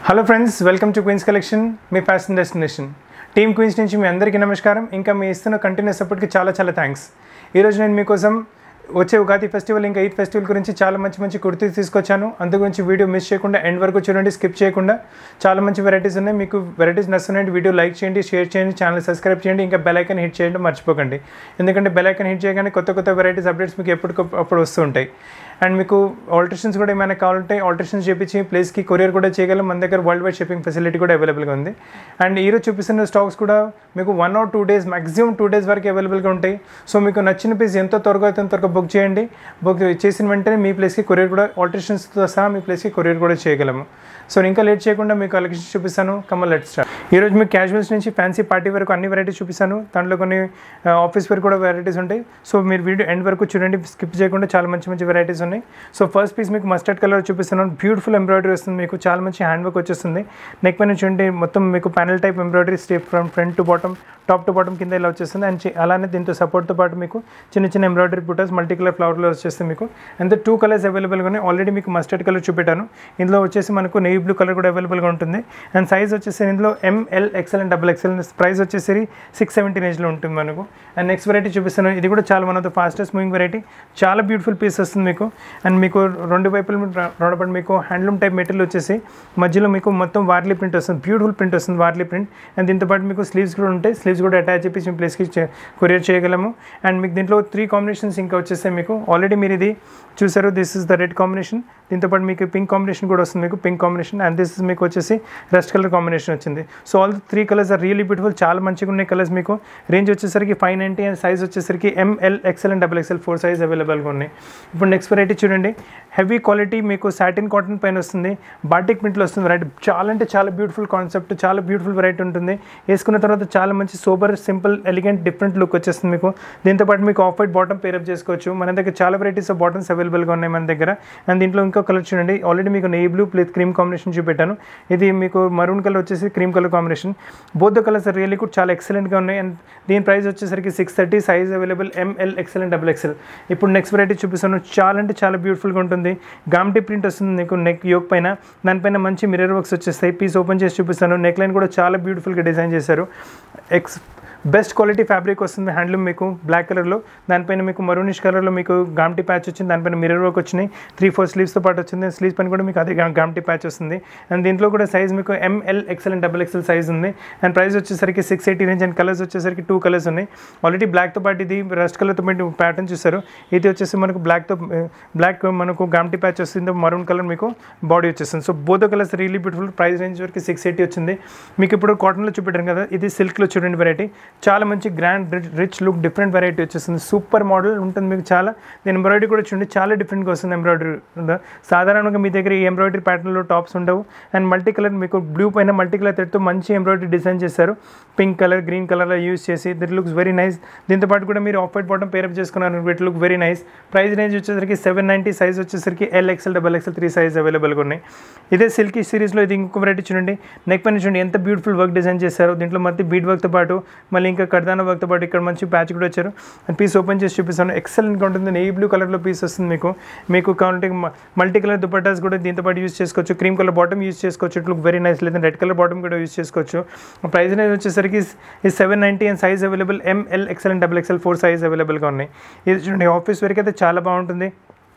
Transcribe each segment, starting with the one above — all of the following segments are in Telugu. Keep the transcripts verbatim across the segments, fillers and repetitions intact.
Hello friends, welcome to Queens collection, మీ ఫ్యాషన్ డెస్టినేషన్. టీమ్ క్వీన్స్ నుంచి మీ అందరికీ నమస్కారం. ఇంకా మీ ఇస్తున్న కంటిన్యూస్ సపోర్ట్కి చాలా చాలా థ్యాంక్స్. ఈరోజు నేను మీకోసం వచ్చే ఉగాది ఫెస్టివల్ ఇంకా ఈద్ ఫెస్టివల్ గురించి చాలా మంచి మంచి కుర్తీస్ తీసుకొచ్చాను. అందు గురించి వీడియో మిస్ చేయకుండా ఎండ్ వరకు చూడండి, స్కిప్ చేయకుండా. చాలా మంచి వెరైటీస్ ఉన్నాయి. మీకు వెరైటీస్ నచ్చుతున్నాయి, వీడియో లైక్ చేయండి, షేర్ చేయండి, ఛానల్ సబ్స్క్రైబ్ చేయండి, ఇంకా బెల్ ఐకాన్ హిట్ చేయండి మర్చిపోకండి. ఎందుకంటే బెల్ ఐకాన్ హిట్ చేయగానే కొత్త కొత్త వెరైటీస్ అప్డేట్స్ మీకు ఎప్పటికప్పుడు వస్తూ ఉంటాయి. అండ్ మీకు ఆల్టరేషన్స్ కూడా ఏమైనా కావాలంటే ఆల్టరేషన్స్ చేపించి ప్లేస్కి కొరియర్ కూడా చేయగలం. మన దగ్గర వరల్డ్ వైడ్ షిప్పింగ్ ఫెసిలిటీ కూడా అవైలబుల్గా ఉంది. అండ్ ఈరోజు చూపిస్తున్న స్టాక్స్ కూడా మీకు one or two days maximum two days వరకు అవైలబుల్గా ఉంటాయి. సో మీకు నచ్చిన పీస్ ఎంతో త్వరగా అయితే త్వరగా బుక్ చేయండి. బుక్ చేసిన వెంటనే మీ ప్లేస్కి కొరియర్ కూడా ఆల్టరేషన్స్తో సహా మీ ప్లేస్కి కొరియర్ కూడా చేయగలము. సో ఇంకా లేట్ చేయకుండా మీకు కలెక్షన్స్ చూపిస్తాను. Kamal let's start. ఈరోజు మీకు క్యాజువల్స్ నుంచి ఫ్యాన్సీ పార్టీ వరకు అన్ని వెరైటీస్ చూపిస్తాను. దాంట్లో కొన్ని ఆఫీస్ వరకు కూడా వెరైటీస్ ఉంటాయి. సో మీరు వీడియో ఎండ్ వరకు చూడండి, స్కిప్ చేయకుండా. చాలా మంచి మంచి వెరైటీస్ ఉన్నాయి. సో ఫస్ట్ పీస్ మీకు మస్టర్డ్ కలర్ చూపిస్తున్నాను. బ్యూటిఫుల్ ఎంబ్రాయిడరీ వస్తుంది, మీకు చాలా మంచి హ్యాండ్ వర్క్ వచ్చేస్తుంది. నెక్ పైన చూడండి, మొత్తం మీకు panel type embroidery step from front to bottom, top to bottom కింద ఇలా వచ్చేస్తుంది. అండ్ అలానే దీంతో సపోర్ట్తో పాటు మీకు చిన్న చిన్న ఎంబ్రాయిడరీ బుటాస్ మల్టీ కలర్ ఫ్లవర్లో వచ్చేస్తుంది. మీకు అండ్ టూ కలర్స్ అవైలబుల్గా ఉన్నాయి. ఆల్రెడీ మీకు మస్టర్డ్ కలర్ చూపెట్టాను. ఇందులో వచ్చేసి మనకు నెవీ బ్లూ కలర్ కూడా అవైలబుల్గా ఉంటుంది. అండ్ సైజ్ వచ్చేసి ఇందులో M L XL and double XL. Price వచ్చేసి సిక్స్ సెవెంటీన్ ఏజ్లో ఉంటుంది మనకు. అండ్ నెక్స్ట్ వెరైటీ చూపిస్తాను. ఇది కూడా చాలా one of the fastest moving variety. చాలా బ్యూటిఫుల్ పీస్ వస్తుంది మీకు. అండ్ మీకు రెండు వైపులు రావడం మీకు హ్యాండ్లూమ్ టైప్ మెటీరియల్ వచ్చేసి మధ్యలో మీకు మొత్తం వార్లీ ప్రింట్ వస్తుంది. బ్యూటిఫుల్ ప్రింట్ వస్తుంది, వార్లీ ప్రింట్. అండ్ దీంతో పాటు మీకు స్లీవ్స్ కూడా ఉంటాయి. స్లీవ్స్ కూడా అటాచ్ చేసి మీ ప్లేస్కి కొరియర్ చేయగలము. అండ్ మీకు దీంట్లో త్రీ కాంబినేషన్స్ ఇంకా వచ్చేస్తాయి మీకు. ఆల్రెడీ మీరు ఇది చూసారు, this is the red combination. దీంతో పాటు మీకు పింక్ కాంబినేషన్ కూడా వస్తుంది, మీకు pink combination. And this is మీకు వచ్చేసి రస్ట్ కలర్ కాంబినేషన్ వచ్చింది. So all three colours are really beautiful. చాలా మంచిగా ఉన్నాయి కలర్స్. మీకు రేంజ్ వచ్చేసరికి ఫైవ్ నైంటీ అండ్ సైజ్ వచ్చేసరికి M L XL and double XL four size అవైలబుల్గా ఉన్నాయి. ఇప్పుడు నెక్స్ట్ వెరైటీ చూడండి. హెవీ క్వాలిటీ మీకు సాటిన్ కాటన్ పైన వస్తుంది, బాటిక్ ప్రింట్లో వస్తుంది వెరైటీ. చాలా అంటే చాలా బ్యూటిఫుల్ కాన్సెప్ట్, చాలా బ్యూటిఫుల్ వెరైటీ ఉంటుంది. వేసుకున్న తర్వాత చాలా మంచి sober, simple, elegant, different look వచ్చేస్తుంది మీకు. దీంతో పాటు మీకు ఆఫ్ వైట్ బాటమ్ పేరప్ చేసుకోవచ్చు. మన దగ్గర చాలా వెరైటీస్ ఆఫ్ బాటమ్స్ అవైలబుల్గా ఉన్నాయి మన దగ్గర. అండ్ దీంట్లో ఇంకో కలర్ చూడండి. ఆల్రెడీ మీకు navy blue plus cream combination చూపెట్టాను. ఇది మీకు మరూన్ కలర్ వచ్చేసి cream colour combination. Both the colours really కూడా చాలా ఎక్సలెంట్గా ఉన్నాయి. అండ్ దీని ప్రైస్ వచ్చేసరికి six thirty size available M L XL and double XL. ఇప్పుడు నెక్స్ట్ వెరైటీ చూపిస్తాను. చాలా అంటే చాలా బ్యూటిఫుల్గా ఉంటుంది. గామ్టీ ప్రింట్ వస్తుంది మీకు నెక్ యోక్ పైన. దానిపైన మంచి మిర్రర్ వర్క్స్ వచ్చేస్తాయి. పీస్ ఓపెన్ చేసి చూపిస్తాను. నెక్ లైన్ కూడా చాలా బ్యూటిఫుల్గా డిజైన్ చేశారు. ఎక్స్ బెస్ట్ క్వాలిటీ ఫ్యాబ్రిక్ వస్తుంది హ్యాండ్లూమ్ మీకు బ్లాక్ కలర్లో. దానిపైన మీకు మరూనిష్ కలర్లో మీకు గామ్టీ ప్యాచ్ వచ్చింది. దానిపైన మిర్రర్ వర్క్ వచ్చినాయి. త్రీ ఫోర్ స్లీవ్స్తో పాటు వచ్చింది. స్లీవ్స్ పైన కూడా మీకు అదే గామ్టీ ప్యాచ్ వస్తుంది. అండ్ దీంట్లో కూడా సైజ్ మీకు M L XL and double XL size ఉంది. అండ్ ప్రైస్ వచ్చేసరికి six eighty range. And colours వచ్చేసరికి టూ కలర్స్ ఉన్నాయి. ఆల్రెడీ బ్లాక్తో పాటు ఇది రస్ట్ కలర్తో పాటు ప్యాటర్న్ చూస్తారు. ఇది వచ్చేసి మనకు బ్లాక్తో బ్లాక్ మనకు గామ్టీ ప్యాచ్ వస్తుంది. మరూన్ కలర్ మీకు బాడీ వచ్చేస్తుంది. So both colours really beautiful. Price range వరకు సిక్స్ ఎయిటీ వచ్చింది. మీకు ఇప్పుడు కాటన్లో చూపెట్టాను కదా, ఇది సిల్క్లో చూడండి వెరైటీ. చాలా మంచి grand rich look, different variety వచ్చేస్తుంది. సూపర్ మోడల్ ఉంటుంది మీకు. చాలా దీని ఎంబ్రాయిడరీ కూడా చూడండి, చాలా డిఫరెంట్గా వస్తుంది ఎంబ్రాయిడరీ. సాధారణంగా మీ దగ్గర ఈ ఎంబ్రాయిడరీ ప్యాటర్న్లో టాప్స్ ఉండవు. అండ్ మల్టీ కలర్ మీకు బ్లూ పైన మల్టీ కలర్ థ్రెడ్తో మంచి ఎంబ్రాయిడరీ డిజైన్ చేశారు. పింక్ కలర్, గ్రీన్ కలర్లో యూస్ చేసి దిట్ లుక్స్ వెరీ నైస్. దీంతో పాటు కూడా మీరు ఆఫ్ వైట్ బాటమ్ పేరప్ చేసుకున్నారు, it look very nice. Price range వచ్చేసరికి సెవెన్ నైంటీ సైజ్ వచ్చేసరికి L XL double XL three size అవైలబుల్గా ఉన్నాయి. ఇదే సిల్కీ సిరీస్లో ఇది ఇంకొక వెరైటీ చూడండి. నెక్ పైన చూడండి ఎంత బ్యూటిఫుల్ వర్క్ డిజైన్ చేశారు. దీంట్లో మధ్య బీడ్ వర్క్తో పాటు మళ్ళీ ఇంకా కర్దానా వర్క్తో పాటు ఇక్కడ మంచి ప్యాచ్ కూడా వచ్చారు. అండ్ పీస్ ఓపెన్ చేసి చూపిస్తాను. ఎక్సలెంట్గా ఉంటుంది. నేవీ బ్లూ కలర్లో పీస్ వస్తుంది మీకు. మీకు కావాలంటే మల్టీ కలర్ దుపట్టాస్ కూడా దీంతో పాటు యూస్ చేసుకోవచ్చు. క్రీమ్ కలర్ బాటమ్ యూస్ చేసుకోవచ్చు. It look very nice. లేదా రెడ్ కలర్ బాటమ్ కూడా యూస్ చేసుకోవచ్చు. ప్రైస్ అనేది వచ్చేసరికి ఈ seven ninety and size available M L XL and double XL four size అవైలబుల్గా ఉన్నాయి. ఇది చూడండి ఆఫీస్ వరకు అయితే చాలా బాగుంటుంది.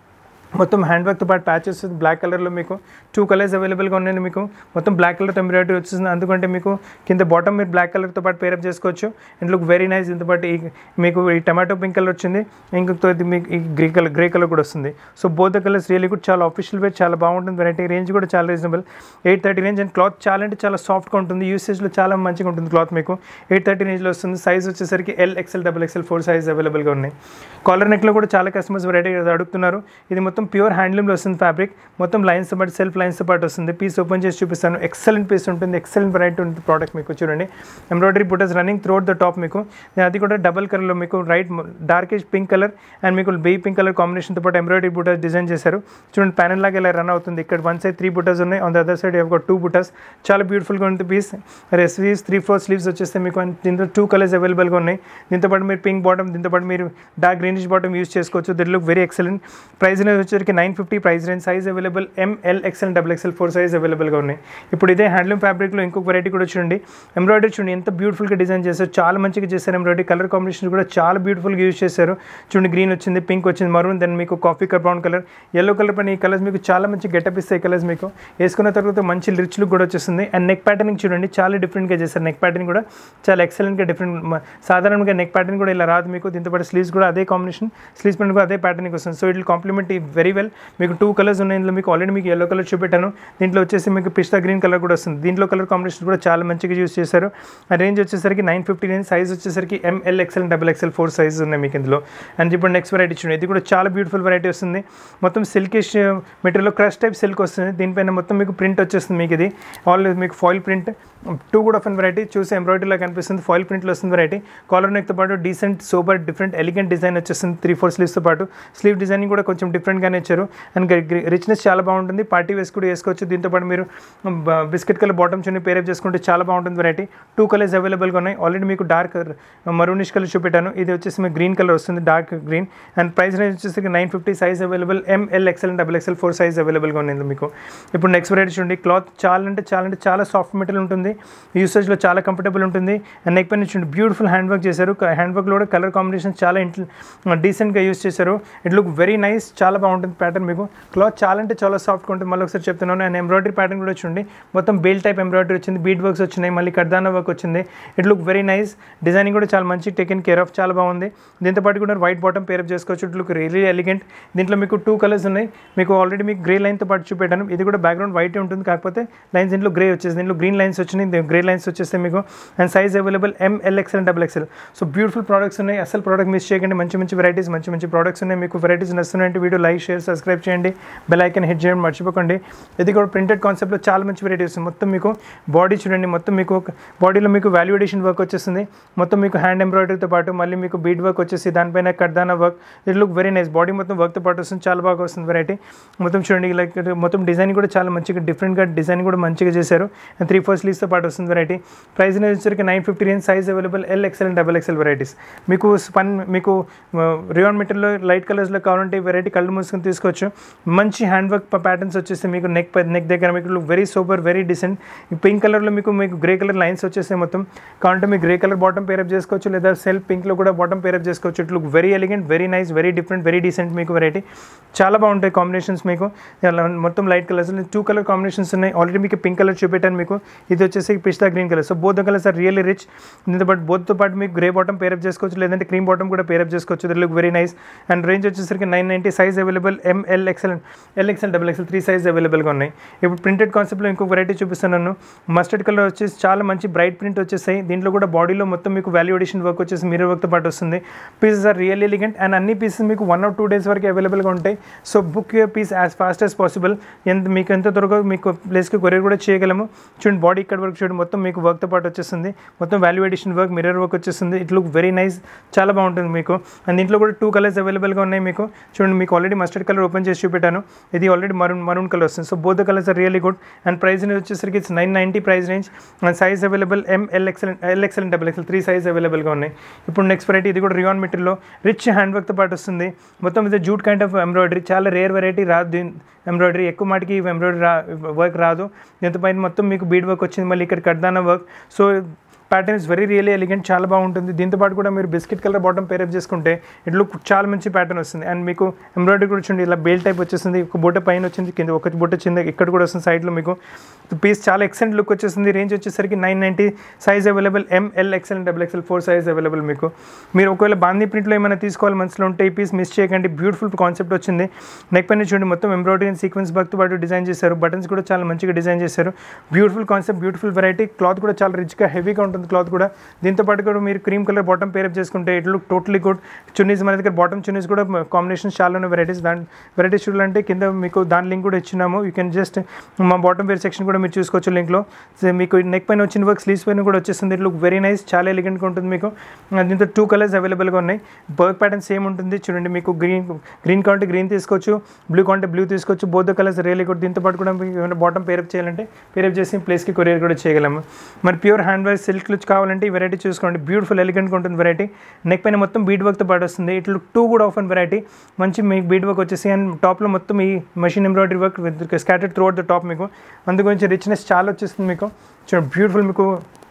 మొత్తం హ్యాండ్ వర్క్తో పాటు ప్యాచెస్ బ్లాక్ కలర్లో మీకు టూ కలర్స్ అవైలబుల్గా ఉన్నాయి. మీకు మొత్తం బ్లాక్ కలర్ ఎంబ్రాయిడరీ వచ్చేసింది. అందుకంటే మీకు కింద బాటమ్ మీరు బ్లాక్ కలర్తో పాటు పేరప్ చేసుకోవచ్చు. And look very nice. దీంతో పాటు ఈ మీకు ఈ టమాటో పింక్ కలర్ వచ్చింది. ఇంకొక మీకు ఈ గ్రే కలర్ గ్రే కలర్ కూడా వస్తుంది. So both the colours really కూడా చాలా ఆఫీషియల్ వేర్, చాలా బాగుంటుంది వెరైటీ. రేంజ్ కూడా చాలా reasonable, eight thirty range. And cloth చాలా అంటే చాలా సాఫ్ట్గా ఉంటుంది. యూసేజ్లో చాలా మంచిగా ఉంటుంది క్లాత్. మీకు ఎయిట్ థర్టీ రేంజ్లో వస్తుంది. సైజ్ వచ్చేసరికి L XL double XL four size అవైలబుల్గా ఉన్నాయి. కాలర్ నెక్లో కూడా చాలా కస్టమర్స్ వెరైటీ అడుగుతున్నారు. ఇది మొత్తం ప్యూర్ హ్యాండ్లూమ్లో వస్తుంది ఫ్యాబ్రిక్. మొత్తం లైన్స్తో పాటు సెల్ఫ్ లైన్స్తో పాటు వస్తుంది. పీస్ ఓపెన్ చేసి చూపిస్తాను. ఎక్సలెంట్ పీస్ ఉంటుంది. ఎక్సలెంట్ వెరైటీ ఉంటుంది ప్రోడక్ట్ మీకు. చూడండి ఎంబ్రాయిడరీ బుటస్ రన్నింగ్ త్రూఅవుట్ ద టాప్ మీకు. అది కూడా డబల్ కలర్లో మీకు right darkish pink colour and మీకు బేబీ పింక్ కలర్ కాంబినేషన్తో పాటు ఎంబ్రాయిడరీ బుటస్ డిజైన్ చేశారు. చూడండి ప్యానల్ లాగా ఇలా రన్ అవుతుంది. ఇక్కడ వన్ సైడ్ త్రీ బుటస్ ఉన్నాయి. On the other side have got two బుటస్. చాలా బ్యూటిఫుల్గా ఉంటుంది పీస్. స్లీవ్స్ త్రీ ఫోర్ స్లీవ్స్ వచ్చేస్తే మీకు. దీంతో టూ కలర్స్ అవైలబుల్గా ఉన్నాయి. దీంతో పాటు మీరు పింక్ బాటమ్, దీంతో పాటు మీరు డార్క్ గ్రీనిష్ బాటమ్ యూస్ చేసుకోవచ్చు. It look very excellent. Price అనేది వచ్చేసరికి nine fifty price range, size available M L XL double XL four size అవైలబుల్గా ఉన్నాయి. ఇప్పుడు ఇదే హ్యాండ్లూమ్ ఫ్యాబ్రిక్లో ఇంకొక వెరైటీ కూడా చూడండి, ఎంబ్రాయిడరీ చూడండి ఎంత బ్యూటిఫుల్గా డిజైన్ చేశారు, చాలా మంచిగా చేశారు ఎంబ్రాయిడరీ. కలర్ కాంబినేషన్ కూడా చాలా బ్యూటిఫుల్గా యూజ్ చేశారు చూడండి. గ్రీన్ వచ్చింది, పింక్ వచ్చింది, మరూన్, దెన్ మీకు coffee colour, brown colour, yellow colour పైన ఈ కలర్స్ మీకు చాలా మంచి గెటప్ ఇస్తాయి. కలర్స్ మీకు వేసుకున్న తర్వాత మంచి రిచ్ లుక్ కూడా వచ్చేస్తుంది. అండ్ నెక్ ప్యాటర్నింగ్ చూడండి చాలా డిఫరెంట్గా చేశారు. నెక్ ప్యాటర్న్ కూడా చాలా ఎక్సలెంట్గా డిఫరెంట్, సాధారణంగా నెక్ ప్యాటర్న్ కూడా ఇలా రాదు మీకు. దీంతో పాటు స్లీవ్స్ కూడా అదే కాంబినేషన్, స్లీవ్స్ పైన కూడా అదే ప్యాటర్నింగ్ వస్తుంది. So it complement very well. మీకు టూ కలర్స్ ఉన్నాయి ఇందులో, మీకు ఆల్రెడీ మీకు ఎల్లో కలర్ చూపెట్టాను, దీంట్లో వచ్చేసి మీకు పిస్తా గ్రీన్ కలర్ కూడా వస్తుంది. దీంట్లో కలర్ కాంబినేషన్ కూడా చాలా మంచిగా యూస్ చేశారు. ఆ రేంజ్ వచ్చేసరికి నైన్ ఫిఫ్టీ రేంజ్, సైజ్ వచ్చేసరికి M L XL double XL four sizes ఉన్నాయి మీకు ఇందులో. అండ్ ఇప్పుడు నెక్స్ట్ వెరైటీ చూడండి, ఇది కూడా చాలా బ్యూటిఫుల్ వెరైటీ వస్తుంది. మొత్తం silkish material, crush type silk వస్తుంది. దీనిపైన మొత్తం మీకు ప్రింట్ వచ్చేస్తుంది. మీకు ఇది ఆల్ మీకు ఫాయిల్ ప్రింట్, టూ కూడా ఆఫ్ వెరైటీ చూసి ఎంబ్రాయిడరీలో కనిపిస్తుంది. ఫాయిల్ ప్రింట్లో వస్తుంది వెరైటీ. కాలర్ నెక్తో పాటు decent super different elegant design వచ్చేస్తుంది. త్రీ ఫోర్ స్లీవ్స్తో పాటు స్లీవ్ డిజైనింగ్ కూడా కొంచెం డిఫరెంట్గానే ఇచ్చారు. అండ్ రిచ్నెస్ చాలా బాగుంటుంది. పార్టీ వేస్ కూడా వేసుకోవచ్చు. దీంతో పాటు మీరు బిస్కెట్ కలర్ బాటమ్ చున్నీ పేరప్ చేసుకుంటే చాలా బాగుంటుంది వెరైటీ. టూ కలర్స్ అవైలబుల్గా ఉన్నాయి. ఆల్రెడీ మీకు డార్క్ మరూనిష్ కలర్ చూపెట్టాను, ఇది వచ్చేసి మీకు గ్రీన్ కలర్ వస్తుంది, dark green. And price range వచ్చేసి nine fifty, size available M L XL double XL four size అవైలబుల్గా ఉంది మీకు. ఇప్పుడు నెక్స్ట్ వెరైటీ చూడండి, క్లాత్ చాలా అంటే చాలా అంటే చాలా సాఫ్ట్ మెటీరియల్ ఉంటుంది, యూసేజ్లో చాలా కంఫర్టబుల్ ఉంటుంది. అండ్ నెక్ పైన చూడండి బ్యూటిఫుల్ హ్యాండ్ వర్క్ చేశారు. హ్యాండ్ వర్క్లో కూడా కలర్ కాంబినేషన్ చాలా ఇంట్ డీసెంట్గా యూస్ చేశారు. ఇట్ లుక్ వెరీ నైస్, చాలా బాగుంటుంది ప్యాటర్న్ మీకు. క్లాత్ చాలా అంటే చాలా సాఫ్ట్గా ఉంటుంది, మళ్ళీ ఒకసారి చెప్తున్నాను. అండ్ ఎంబ్రాయిడరీ ప్యాటర్న్ కూడా చూడండి, మొత్తం బేల్ టైప్ ఎంబ్రాయిడరీ వచ్చింది, బీడ్ వర్క్స్ వచ్చినాయి, మళ్ళీ కర్దానా వర్క్ వచ్చింది. It look very nice. Designing కూడా చాలా మంచి టేకెన్ కేర్ ఆఫ్, చాలా బాగుంది. దీంతో పాటు కూడా వైట్ బాటమ్ పేరప్ చేసుకోవచ్చు. It look really elegant. దీంట్లో మీకు టూ కలర్స్ ఉన్నాయి. మీకు ఆల్రెడీ మీకు గ్రే లైన్తో పాటు చూపెట్టాను, ఇది కూడా బ్యాక్గ్రౌండ్ వైట్ ఉంటుంది, కాకపోతే లైన్స్ దీంట్లో గ్రే వచ్చేసి, దీంట్లో గ్రీన్ లైన్స్ వచ్చినాయి, గ్రే లైన్స్ వచ్చేస్తే మీకు. And size available M L XL double XL. So beautiful products ఉన్నాయి, అసలు ప్రోడక్ట్ మిస్ చేయకండి. మంచి మంచి వెరైటీస్, మంచి మంచి ప్రోడక్ట్స్ ఉన్నాయి. మీకు వెరైటీస్ నచ్చుతున్నాయంటే వీడియో లైక్, షేర్, సబ్స్క్రైబ్ చేయండి, బెల్ ఐకాన్ హిట్ చేయండి మర్చిపోకండి. ఇది కూడా ప్రింటెడ్ కాన్సెప్ట్లో చాలా మంచి వెరైటీస్. మొత్తం మీకు బాడీ చూడండి, మొత్తం మీకు బాడీలో మీకు వాల్యూ ఎడిషన్ వర్క్ వచ్చేస్తుంది. మొత్తం మీకు హ్యాండ్ ఎంబ్రాయిడరీతో పాటు మళ్ళీ మీకు బీడ్ వర్క్ వచ్చేసి, దానిపైన కర్దానా work. It look very nice. Body మొత్తం వర్క్తో పాటు వస్తుంది, చాలా బాగా వస్తుంది వెరైటీ. మొత్తం చూడండి లైక్ మొత్తం డిజైన్ కూడా చాలా మంచిగా డిఫరెంట్గా డిజైన్ కూడా మంచిగా చేశారు. త్రీ ఫోర్ స్లీవ్స్తో పాటు వస్తుంది వెరైటీ. ప్రైస్ వచ్చేసరికి nine fifty range, size available L XL double XL varieties. మీకు స్పన్ మీకు రియాన్ మెటీరియల్లో లైట్ కలర్స్లో కావాలంటే వెరైటీ కళ్ళు మూసుకొని తీసుకోవచ్చు. మంచి హ్యాండ్ వర్క్ ప్యాటర్న్స్ వచ్చేసి మీకు నెక్ నెక్ దగ్గర మీకు look very super, very decent. Pink కలర్లో మీకు మీకు గ్రే కలర్ లైన్స్ వచ్చేస్తాయి మొత్తం. కావాలంటే మీకు గ్రే కలర్ బాటమ్ పేరప్ చేసుకోవచ్చు, లేదా సెల్ఫ్ పింక్లో కూడా బాటమ్ పేరప్ చేసుకోవచ్చు. It look very elegant, very nice, very different, very decent మీకు వెరైటీ. చాలా బాగుంటాయి కాంబినేషన్స్ మీకు. మొత్తం light colours, two colour combinations ఉన్నాయి. ఆల్రెడీ మీకు పింక్ కలర్ చూపెట్టాను మీకు, ఇది వచ్చేసి పిస్తా green colour. So both colours are really rich. దీంతో పాటు బోత్తో పాటు మీకు గ్రే బాటమ్ పేరప్ చేసుకోవచ్చు, లేదంటే క్రీమ్ బాటమ్ కూడా పేరప్ చేసుకోవచ్చు. That look very nice. And range వచ్చేసరికి nine ninety, size available M L XL L XL double XL three size అవైలబుల్గా ఉన్నాయి. ఇప్పుడు ప్రింటెడ్ కాన్సెప్ట్లో ఇంకొక వెరైటీ చూపిస్తున్నాను. మస్టర్డ్ కలర్ వచ్చేసి చాలా మంచి బ్రైట్ ప్రింట్ వచ్చేసాయి. దీంట్లో కూడా బాడీలో మొత్తం మీకు వాల్యూ ఎడిషన్ వర్క్ వచ్చేసి మిర్రర్ వర్క్తో పాటు వస్తుంది. Pieces are real elegant. And అన్ని పీసెస్ మీకు వన్ ఆర్ టూ డేస్ వరకు అవైలబుల్గా ఉంటాయి. So book your piece as fast as possible. ఎంత మీకు ఎంత త్వరగా మీకు ప్లేస్కి కొరియర్ కూడా చేయగలము. చూడండి బాడీ ఇక్కడ వర్క్ చూడండి, మొత్తం మీకు వర్క్తో పాటు వచ్చేస్తుంది. మొత్తం value edition work, mirror work వచ్చేస్తుంది. ఇట్ లుక్ వెరీ నైస్, చాలా బాగుంటుంది మీకు. అండ్ దీంట్లో కూడా టూ కలర్స్ అవైలబుల్గా ఉన్నాయి మీకు. చూడండి మీకు ఆల్రెడీ మస్టర్డ్ కలర్ ఓపెన్ చేసి చూపెట్టాను, ఇది ఆల్రెడీ మరూన్ మరూన్ కలర్ వస్తుంది. So both the colours are really good. And price వచ్చేసరికి it's nine ninety price range. And size available M L XL L XL double XL three size అవైలబుల్గా ఉన్నాయి. ఇప్పుడు నెక్స్ట్ వెరైటీ, ఇది కూడా రియాన్ మెటీరియల్లో రిచ్ హ్యాండ్ వర్క్తో పాటు వస్తుంది. మొత్తం ఇది జూట్ కైండ్ ఆఫ్ ఎంబ్రాయిడరీ, చాలా రేర్ వెరైటీ రాదు. దీని ఎంబ్రాయిడరీ ఎక్కువ మాటికి ఎంబ్రాయిడరీ రా వర్క్ రాదు. దీంతో పైన మొత్తం మీకు బీడ్ వర్క్ వచ్చింది, మళ్ళీ ఇక్కడ కర్దానా work. So pattern is very really elegant, చాలా బాగుంటుంది. దీంతో పాటు కూడా మీరు బిస్కెట్ కలర్ బాటమ్ పేరప్ చేసుకుంటే ఇట్ లుక్ చాలా మంచి ప్యాటర్న్ వస్తుంది. అండ్ మీకు ఎంబ్రాయిడరీ కూడా చూడండి, ఇలా బేల్ టైప్ వచ్చేస్తుంది. ఒక బొట్ట పైన వచ్చింది, కింద ఒక బొట్ట వచ్చింది, ఇక్కడ కూడా వస్తుంది సైడ్లో మీకు. పీస్ చాలా ఎక్సెంట్ లుక్ వచ్చేస్తుంది. రేంజ్ వచ్చేసరికి nine ninety, size available M L XL double XL four size available మీకు. మీరు ఒకవేళ బాందీ ప్రింట్లో ఏమైనా తీసుకోవాలి మనసులో ఉంటే ఈ పీస్ మిస్ చేయకండి. బ్యూటిఫుల్ కాన్సెప్ట్ వచ్చింది. నెక్ పైన చూడండి మొత్తం ఎంబ్రాయిడరీ అండ్ సీక్వెన్స్ వర్క్తో పాటు డిజైన్ చేశారు. బటన్స్ కూడా చాలా మంచిగా డిజైన్ చేశారు. Beautiful concept, beautiful variety. Cloth కూడా చాలా రిచ్గా హెవీగా ఉంటుంది క్లాత్ కూడా. దీంతో పాటు కూడా మీరు క్రీమ్ కలర్ బాటమ్ పేరప్ చేసుకుంటే ఇట్ లుక్ టోటలీ గుడ్. చున్నీస్ మన దగ్గర బాటమ్ చున్నీస్ కూడా కాంబినేషన్స్ చాలా ఉన్నాయి వెరైటీస్. దాని వెరైటీస్ చూడాలంటే కింద మీకు దాని లింక్ కూడా ఇచ్చినాము. యూ కెన్ జస్ట్ మా బాటమ్ వేర్ సెక్షన్ కూడా మీరు చూసుకోవచ్చు లింక్లో. మీకు నెక్ పైన వచ్చిన వర్క్ స్లీవ్స్ పైన కూడా వచ్చేస్తుంది. ఇట్ లుక్ వెరీ నైస్, చాలా ఎలిగెంట్గా ఉంటుంది మీకు. దీంతో టూ కలర్స్ అవైలబుల్గా ఉన్నాయి. వర్క్ ప్యాటర్న్ సేమ్ ఉంటుంది చూడండి. మీకు గ్రీన్ గ్రీన్ కావాలంటే గ్రీన్ తీసుకోవచ్చు, బ్లూ కావాలంటే బ్లూ తీసుకోవచ్చు. Both the colours really good. దీంతో పాటు కూడా మీకు ఏమైనా బాటమ్ పేరప్ చేయాలంటే పేరప్ చేసి ప్లేస్కి కొరియర్ కూడా చేయగలము. మరి pure hand work silk look కావాలంటే ఈ వెరైటీ చూసుకోండి, బ్యూటిఫుల్ ఎలిగెంట్గా ఉంటుంది వెరైటీ. నెక్ పైన మొత్తం బీడ్ వర్క్తో పాటు వస్తుంది. ఇట్ లుక్ టూ కూడా ఆఫ్ అండ్ వెరైటీ, మంచి మీకు బీడ్ వర్క్ వచ్చేసి అండ్ టాప్లో మొత్తం ఈ machine embroidery work with scattered throughout the top. మీకు అందు గురించి రిచ్నెస్ చాలా వచ్చేస్తుంది. మీకు చూడండి బ్యూటిఫుల్ మీకు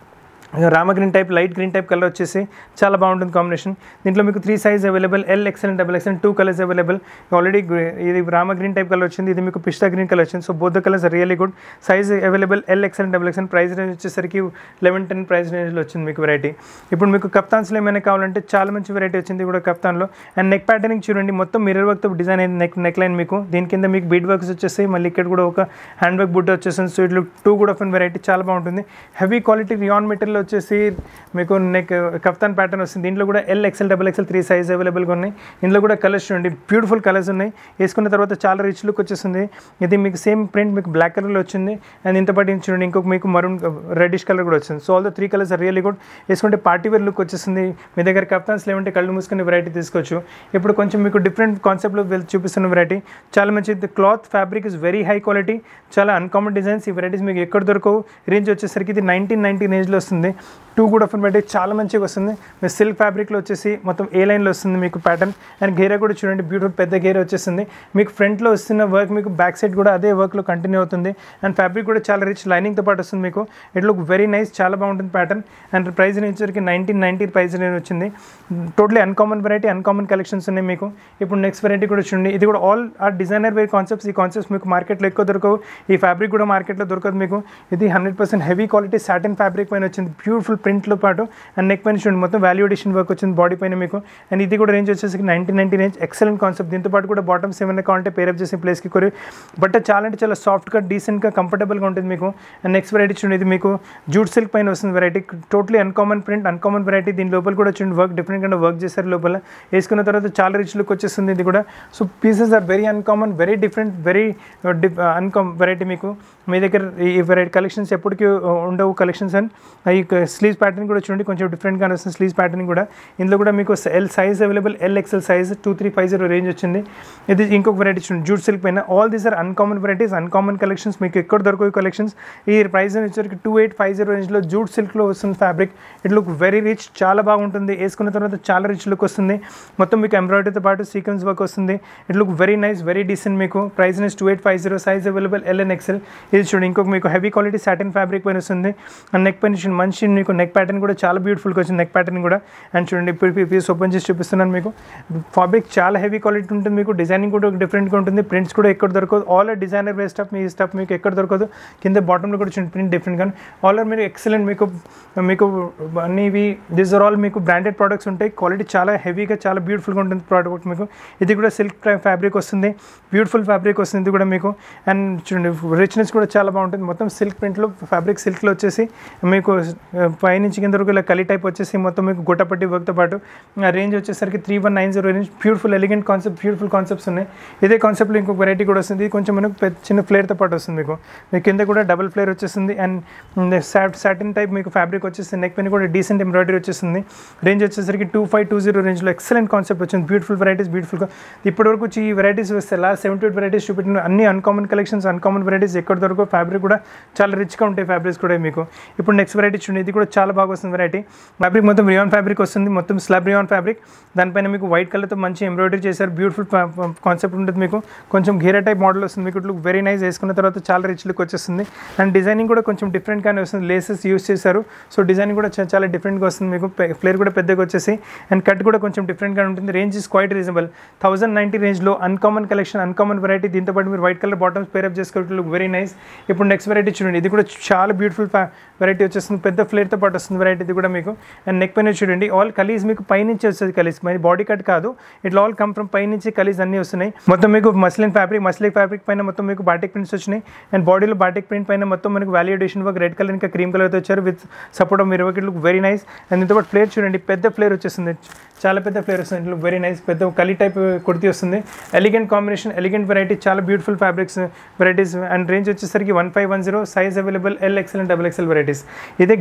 rama green type, light green type colour వచ్చేసి చాలా బాగుంటుంది కాంబినేషన్. దీంట్లో మీకు three size available, L XL and double XL two colours available. Already ఇది రామ గ్రీన్ టైప్ కలర్ వచ్చింది, ఇది మీకు పిస్తా గ్రీన్ కలర్ వచ్చింది. So both the colours really good. Size available L XL and double XL. Price range వచ్చేసరికి లెవెన్ టెన్ ప్రైస్ రేంజ్లో వచ్చింది మీకు వెరైటీ. ఇప్పుడు మీకు కప్తాన్స్లో ఏమైనా కావాలంటే చాలా మంచి వెరైటీ వచ్చింది కూడా కప్తాన్లో. అండ్ నెక్ ప్యాటర్నింగ్ చూడండి, మొత్తం మిర్రర్ వర్క్తో డిజైన్ అయింది నెక్ నెక్ లైన్ మీకు. దీని కింద మీకు బీడ్ వర్క్స్ వచ్చేసి, మళ్ళీ ఇక్కడ కూడా ఒక హ్యాండ్ వర్క్ బుట్ట వచ్చేసింది. సో ఇట్లా టూ కూడా ఆఫ్ అండ్ వెరైటీ చాలా బాగుంటుంది. హెవీ క్వాలిటీ రియాన్ మెటీరియల్ వచ్చేసి మీకు నెక్ కఫ్తాన్ ప్యాటర్న్ వస్తుంది. దీంట్లో కూడా L XL double XL three size అవైలబుల్గా ఉన్నాయి. ఇందులో కూడా కలర్స్ చూడండి, బ్యూటిఫుల్ కలర్స్ ఉన్నాయి. వేసుకున్న తర్వాత చాలా రిచ్ లుక్ వచ్చేస్తుంది. ఇది మీకు సేమ్ ప్రింట్ మీకు బ్లాక్ కలర్లో వచ్చింది. అండ్ ఇంత పాటు చూడండి ఇంకొక మీకు మరూన్ రెడ్డిష్ కలర్ కూడా వచ్చింది. So all the three colours are really good. వేసుకుంటే పార్టీ వేర్ లుక్ వచ్చేస్తుంది. మీ దగ్గర కఫ్తాన్స్ లేవంటే కళ్ళు మూసుకునే వెరైటీ తీసుకోవచ్చు. ఇప్పుడు కొంచెం మీకు డిఫరెంట్ కాన్సెప్ట్లో చూపిస్తున్న వెరైటీ చాలా మంచిది. Cloth fabric is very high quality, చాలా అన్కామన్ డిజైన్స్. ఈ వెరైటీస్ మీకు ఎక్కడ దొరకవు. రేంజ్ వచ్చేసరికి ఇది నైన్టీన్ నైన్టీ రేంజ్లో వస్తుంది. టూ కూడా ఆఫ్ వెరైటీ చాలా మంచిగా వస్తుంది. మీరు సిల్క్ ఫ్యాబ్రిక్లో వచ్చేసి మొత్తం ఏ లైన్లో వస్తుంది మీకు ప్యాటర్న్. అండ్ గేరా కూడా చూడండి, బ్యూటిఫుల్ పెద్ద గేరా వచ్చేస్తుంది. మీకు ఫ్రంట్లో వస్తున్న వర్క్ మీకు బ్యాక్ సైడ్ కూడా అదే వర్క్లో కంటిన్యూ అవుతుంది. అండ్ ఫ్యాబ్రిక్ కూడా చాలా రిచ్ లైనింగ్తో పాటు వస్తుంది మీకు. ఇట్ లుక్ వెరీ నైస్, చాలా బాగుంటుంది ప్యాటర్న్. అండ్ ప్రైస్ రేంజ్ వచ్చరికి నైన్టీన్ నైన్టీ ప్రైస్ రేంజ్ వచ్చింది. Totally uncommon variety, uncommon collections ఉన్నాయి మీకు. ఇప్పుడు నెక్స్ట్ వెరైటీ కూడా చూడండి, ఇది కూడా all are designer wear concepts. ఈ కాన్సెప్ట్స్ మీకు మార్కెట్లో ఎక్కువ దొరకవు. ఈ ఫ్యాబ్రిక్ కూడా మార్కెట్లో దొరకదు మీకు. ఇది hundred percent heavy quality satin fabric పైన వచ్చింది, బ్యూటిఫుల్ ప్రింట్లో పాటు. అండ్ నెక్ పైన చూడండి మొత్తం వాల్యూ ఎడిషన్ వర్క్ వచ్చింది బాడీ పైన మీకు. అండ్ ఇది కూడా రేంజ్ వచ్చేసి nineteen ninety range, excellent concept. దీంతో పాటు కూడా బాటమ్స్ ఏమైనా కావాలంటే పేరప్ చేసే ప్లేస్కి కొరి. బట్ చాలా అంటే చాలా సాఫ్ట్గా, డీసెంట్గా, కంఫర్టబుల్గా ఉంటుంది మీకు. అండ్ నెక్స్ట్ వెరైటీ చూడండి, ఇది మీకు జూట్ సిల్క్ పైన వస్తుంది variety. Totally uncommon print, uncommon variety. దీని లోపల కూడా చూడండి వర్క్ డిఫరెంట్ గా వర్క్ చేశారు లోపల. వేసుకున్న తర్వాత చాలా రిచ్ లుక్ వచ్చేస్తుంది ఇది కూడా. So pieces are very uncommon, very different, very uncommon variety మీకు. మీ దగ్గర ఈ వెరైటీ కలెక్షన్స్ ఎప్పటికీ ఉండవు కలెక్షన్స్. అండ్ ఈ స్లీవ్స్ ప్యాటర్న్ కూడా చూడండి కొంచెం డిఫరెంట్గా వస్తుంది స్లీవ్స్ ప్యాటర్న్ కూడా. ఇందులో కూడా మీకు L size available, L XL size two three five zero range వచ్చింది. ఇది ఇంకొక వెరైటీ చూడండి జూట్ సిల్క్ పైన. All these are uncommon varieties, uncommon collections. మీకు ఎక్కడ దొరకవు కలెక్షన్స్. ఈ ప్రైస్ వచ్చేసరికి టూ ఎయిట్ ఫైవ్ జీరో రేంజ్లో జూట్ సిల్క్లో వస్తుంది fabric. It look very rich, చాలా బాగుంటుంది. వేసుకున్న తర్వాత చాలా రిచ్ లుక్ వస్తుంది. మొత్తం మీకు ఎంబ్రాయిడరీతో పాటు సీక్వెన్స్ వర్క్ వస్తుంది. It look very nice, very decent మీకు. Price two eight five zero, size available L and XL. ఇది చూడండి ఇంకొక మీకు హెవీ క్వాలిటీ సాటిన్ ఫ్యాబ్రిక్ పైన వస్తుంది. అండ్ నెక్ పైన చూడండి మంచి మీకు నెక్ ప్యాటర్న్ కూడా చాలా బ్యూటిఫుల్గా వచ్చింది నెక్ ప్యాటర్న్ కూడా. అండ్ చూడండి ఇప్పుడు పీస్ ఓపెన్ చేసి చూపిస్తున్నాను మీకు. ఫ్యాబ్రిక్ చాలా హెవీ క్వాలిటీ ఉంటుంది మీకు. డిజైనింగ్ కూడా డిఫరెంట్గా ఉంటుంది. ప్రింట్స్ కూడా ఎక్కడ దొరకదు. All are designer wear stuff. మీ స్టఫ్ మీకు ఎక్కడ దొరకదు. కింద బాటంలో కూడా చూడండి ప్రింట్ డిఫరెంట్గా. ఆల్ ఆర్ మీరు ఎక్సలెంట్ మీకు. మీకు అన్ని ఇవి దిస్ ఆర్ ఆల్ మీకు బ్రాండెడ్ ప్రోడక్ట్స్ ఉంటాయి. క్వాలిటీ చాలా హెవీగా, చాలా బ్యూటిఫుల్గా ఉంటుంది ప్రోడక్ట్ మీకు. ఇది కూడా సిల్క్ ఫ్యాబ్రిక్ వస్తుంది, బ్యూటిఫుల్ ఫ్యాబ్రిక్ వస్తుంది ఇది కూడా మీకు. అండ్ చూడండి రిచ్నెస్ కూడా చాలా బాగుంటుంది. మొత్తం సిల్క్ ప్రింట్లో ఫ్యాబ్రిక్ సిల్క్లో వచ్చేసి మీకు పైనుంచి కింద వరకు ఇలా కలి టైప్ వచ్చేసి మొత్తం మీకు గుట్టపట్టి వర్క్తో పాటు. రేంజ్ వచ్చేసరికి three one nine zero range. Beautiful elegant concept, beautiful concepts ఉన్నాయి. ఇదే కాన్సెప్ట్లో ఇంకొక వెరైటీ కూడా వస్తుంది. కొంచెం మనకు చిన్న ఫ్లేర్తో పాటు వస్తుంది మీకు. మీకు కింద కూడా డబుల్ ఫ్లేర్ వచ్చేస్తుంది. అండ్ సాటిన్ టైప్ మీకు ఫ్యాబ్రిక్ వచ్చేస్తుంది. నెక్ పైన కూడా డీసెంట్ ఎంబ్రాయిడరీ వచ్చేస్తుంది. రేంజ్ వచ్చేసరికి టూ ఫైవ్ టూ జీరో రేంజ్లో ఎక్సలెంట్ కాన్సెప్ట్ వచ్చింది. బ్యూటిఫుల్ వెరైటీస్, బ్యూటిఫుల్గా. ఇప్పటివరకు వచ్చి ఈ వెరైటీస్ వస్తే లాస్ట్ సెవెంటీ ఎయిట్ వెరైటీస్ చూపెట్టిన అన్ని అన్కామన్ కలెక్షన్స్, అన్కామన్ వెరైటీస్. ఎక్కడ దొరకో ఫ్యాబ్రిక్ కూడా చాలా రిచ్గా ఉంటాయి ఫ్యాబ్రిక్స్ కూడా మీకు. ఇప్పుడు నెక్స్ట్ వెరైటీ చూడండి, ఇది కూడా చాలా బాగా వస్తుంది వెరైటీ. ఫ్యాబ్రిక్ మొత్తం రియాన్ ఫ్యాబ్రిక్ వస్తుంది, మొత్తం స్లాబ్ రియాన్ ఫ్యాబ్రిక్. దానిపైన మీకు వైట్ కలర్తో మంచి ఎంబ్రాయిడరీ చేశారు. బ్యూటిఫుల్ కాన్సెప్ట్ ఉంటుంది మీకు. కొంచెం ఘేరా టైప్ మోడల్ వస్తుంది మీకు. Look very nice. వేసుకున్న తర్వాత చాలా రిచ్ లుక్ వచ్చేస్తుంది. అండ్ డిజైనింగ్ కూడా కొంచెం డిఫరెంట్గానే వస్తుంది. లేసెస్ యూస్ చేశారు. సో డిజైనింగ్ కూడా చాలా డిఫరెంట్గా వస్తుంది మీకు. ఫ్లేర్ కూడా పెద్దగా వచ్చేసి అండ్ కట్ కూడా కొంచెం డిఫరెంట్గా ఉంటుంది. Range is quite reasonable. Thousand ninety రేంజ్లో అన్కామన్ కలెక్షన్, అన్కామన్ వెరైటీ. దీంతో పాటు మీరు వైట్ కలర్ బాటమ్స్ పేరప్ చేసుకోవచ్చు. Look very nice. ఇప్పుడు నెక్స్ట్ వెరైటీ చూడండి, ఇది కూడా చాలా బ్యూటిఫుల్ వెరైటీ వచ్చేస్తుంది. పెద్ద ఫ్లేర్తో పాటు వస్తుంది వెరైటీ ఇది కూడా మీకు. అండ్ నెక్ పైన చూడండి ఆల్ కలీస్ మీకు పైనుంచి వస్తుంది. కలీస్ మరి బాడీ కట్ కాదు, ఇట్లా ఆల్ కమ్ ఫ్రమ్ పైనుంచి కలీస్ అన్నీ వస్తున్నాయి. మొత్తం మీకు మస్లిన్ ఫ్యాబ్రిక్, మస్లిన్ ఫ్యాబ్రిక్ పైన మొత్తం మీకు బాటిక్ ప్రింట్స్ వచ్చినాయి. అండ్ బాడీలో బాటిక్ ప్రింట్ పైన మొత్తం మనకు వాల్యుయేషన్ వర్క్ రెడ్ కలర్ ఇంకా క్రీమ్ కలర్తో వచ్చారు with support of mirror work. Look very nice. And దీంతో పాటు ఫ్లేర్ చూడండి, పెద్ద ఫ్లేర్ వచ్చేస్తుంది, చాలా పెద్ద ఫ్లేర్ వస్తుంది. Look very nice. పెద్ద కలీ టైప్ కుర్తీ వస్తుంది. ఎలిగెంట్ కాంబినేషన్, ఎలిగెంట్ వెరైటీ, చాలా beautiful fabrics varieties. And range వచ్చేసరికి one five one zero, size available L XL and double XL varieties. ఇదే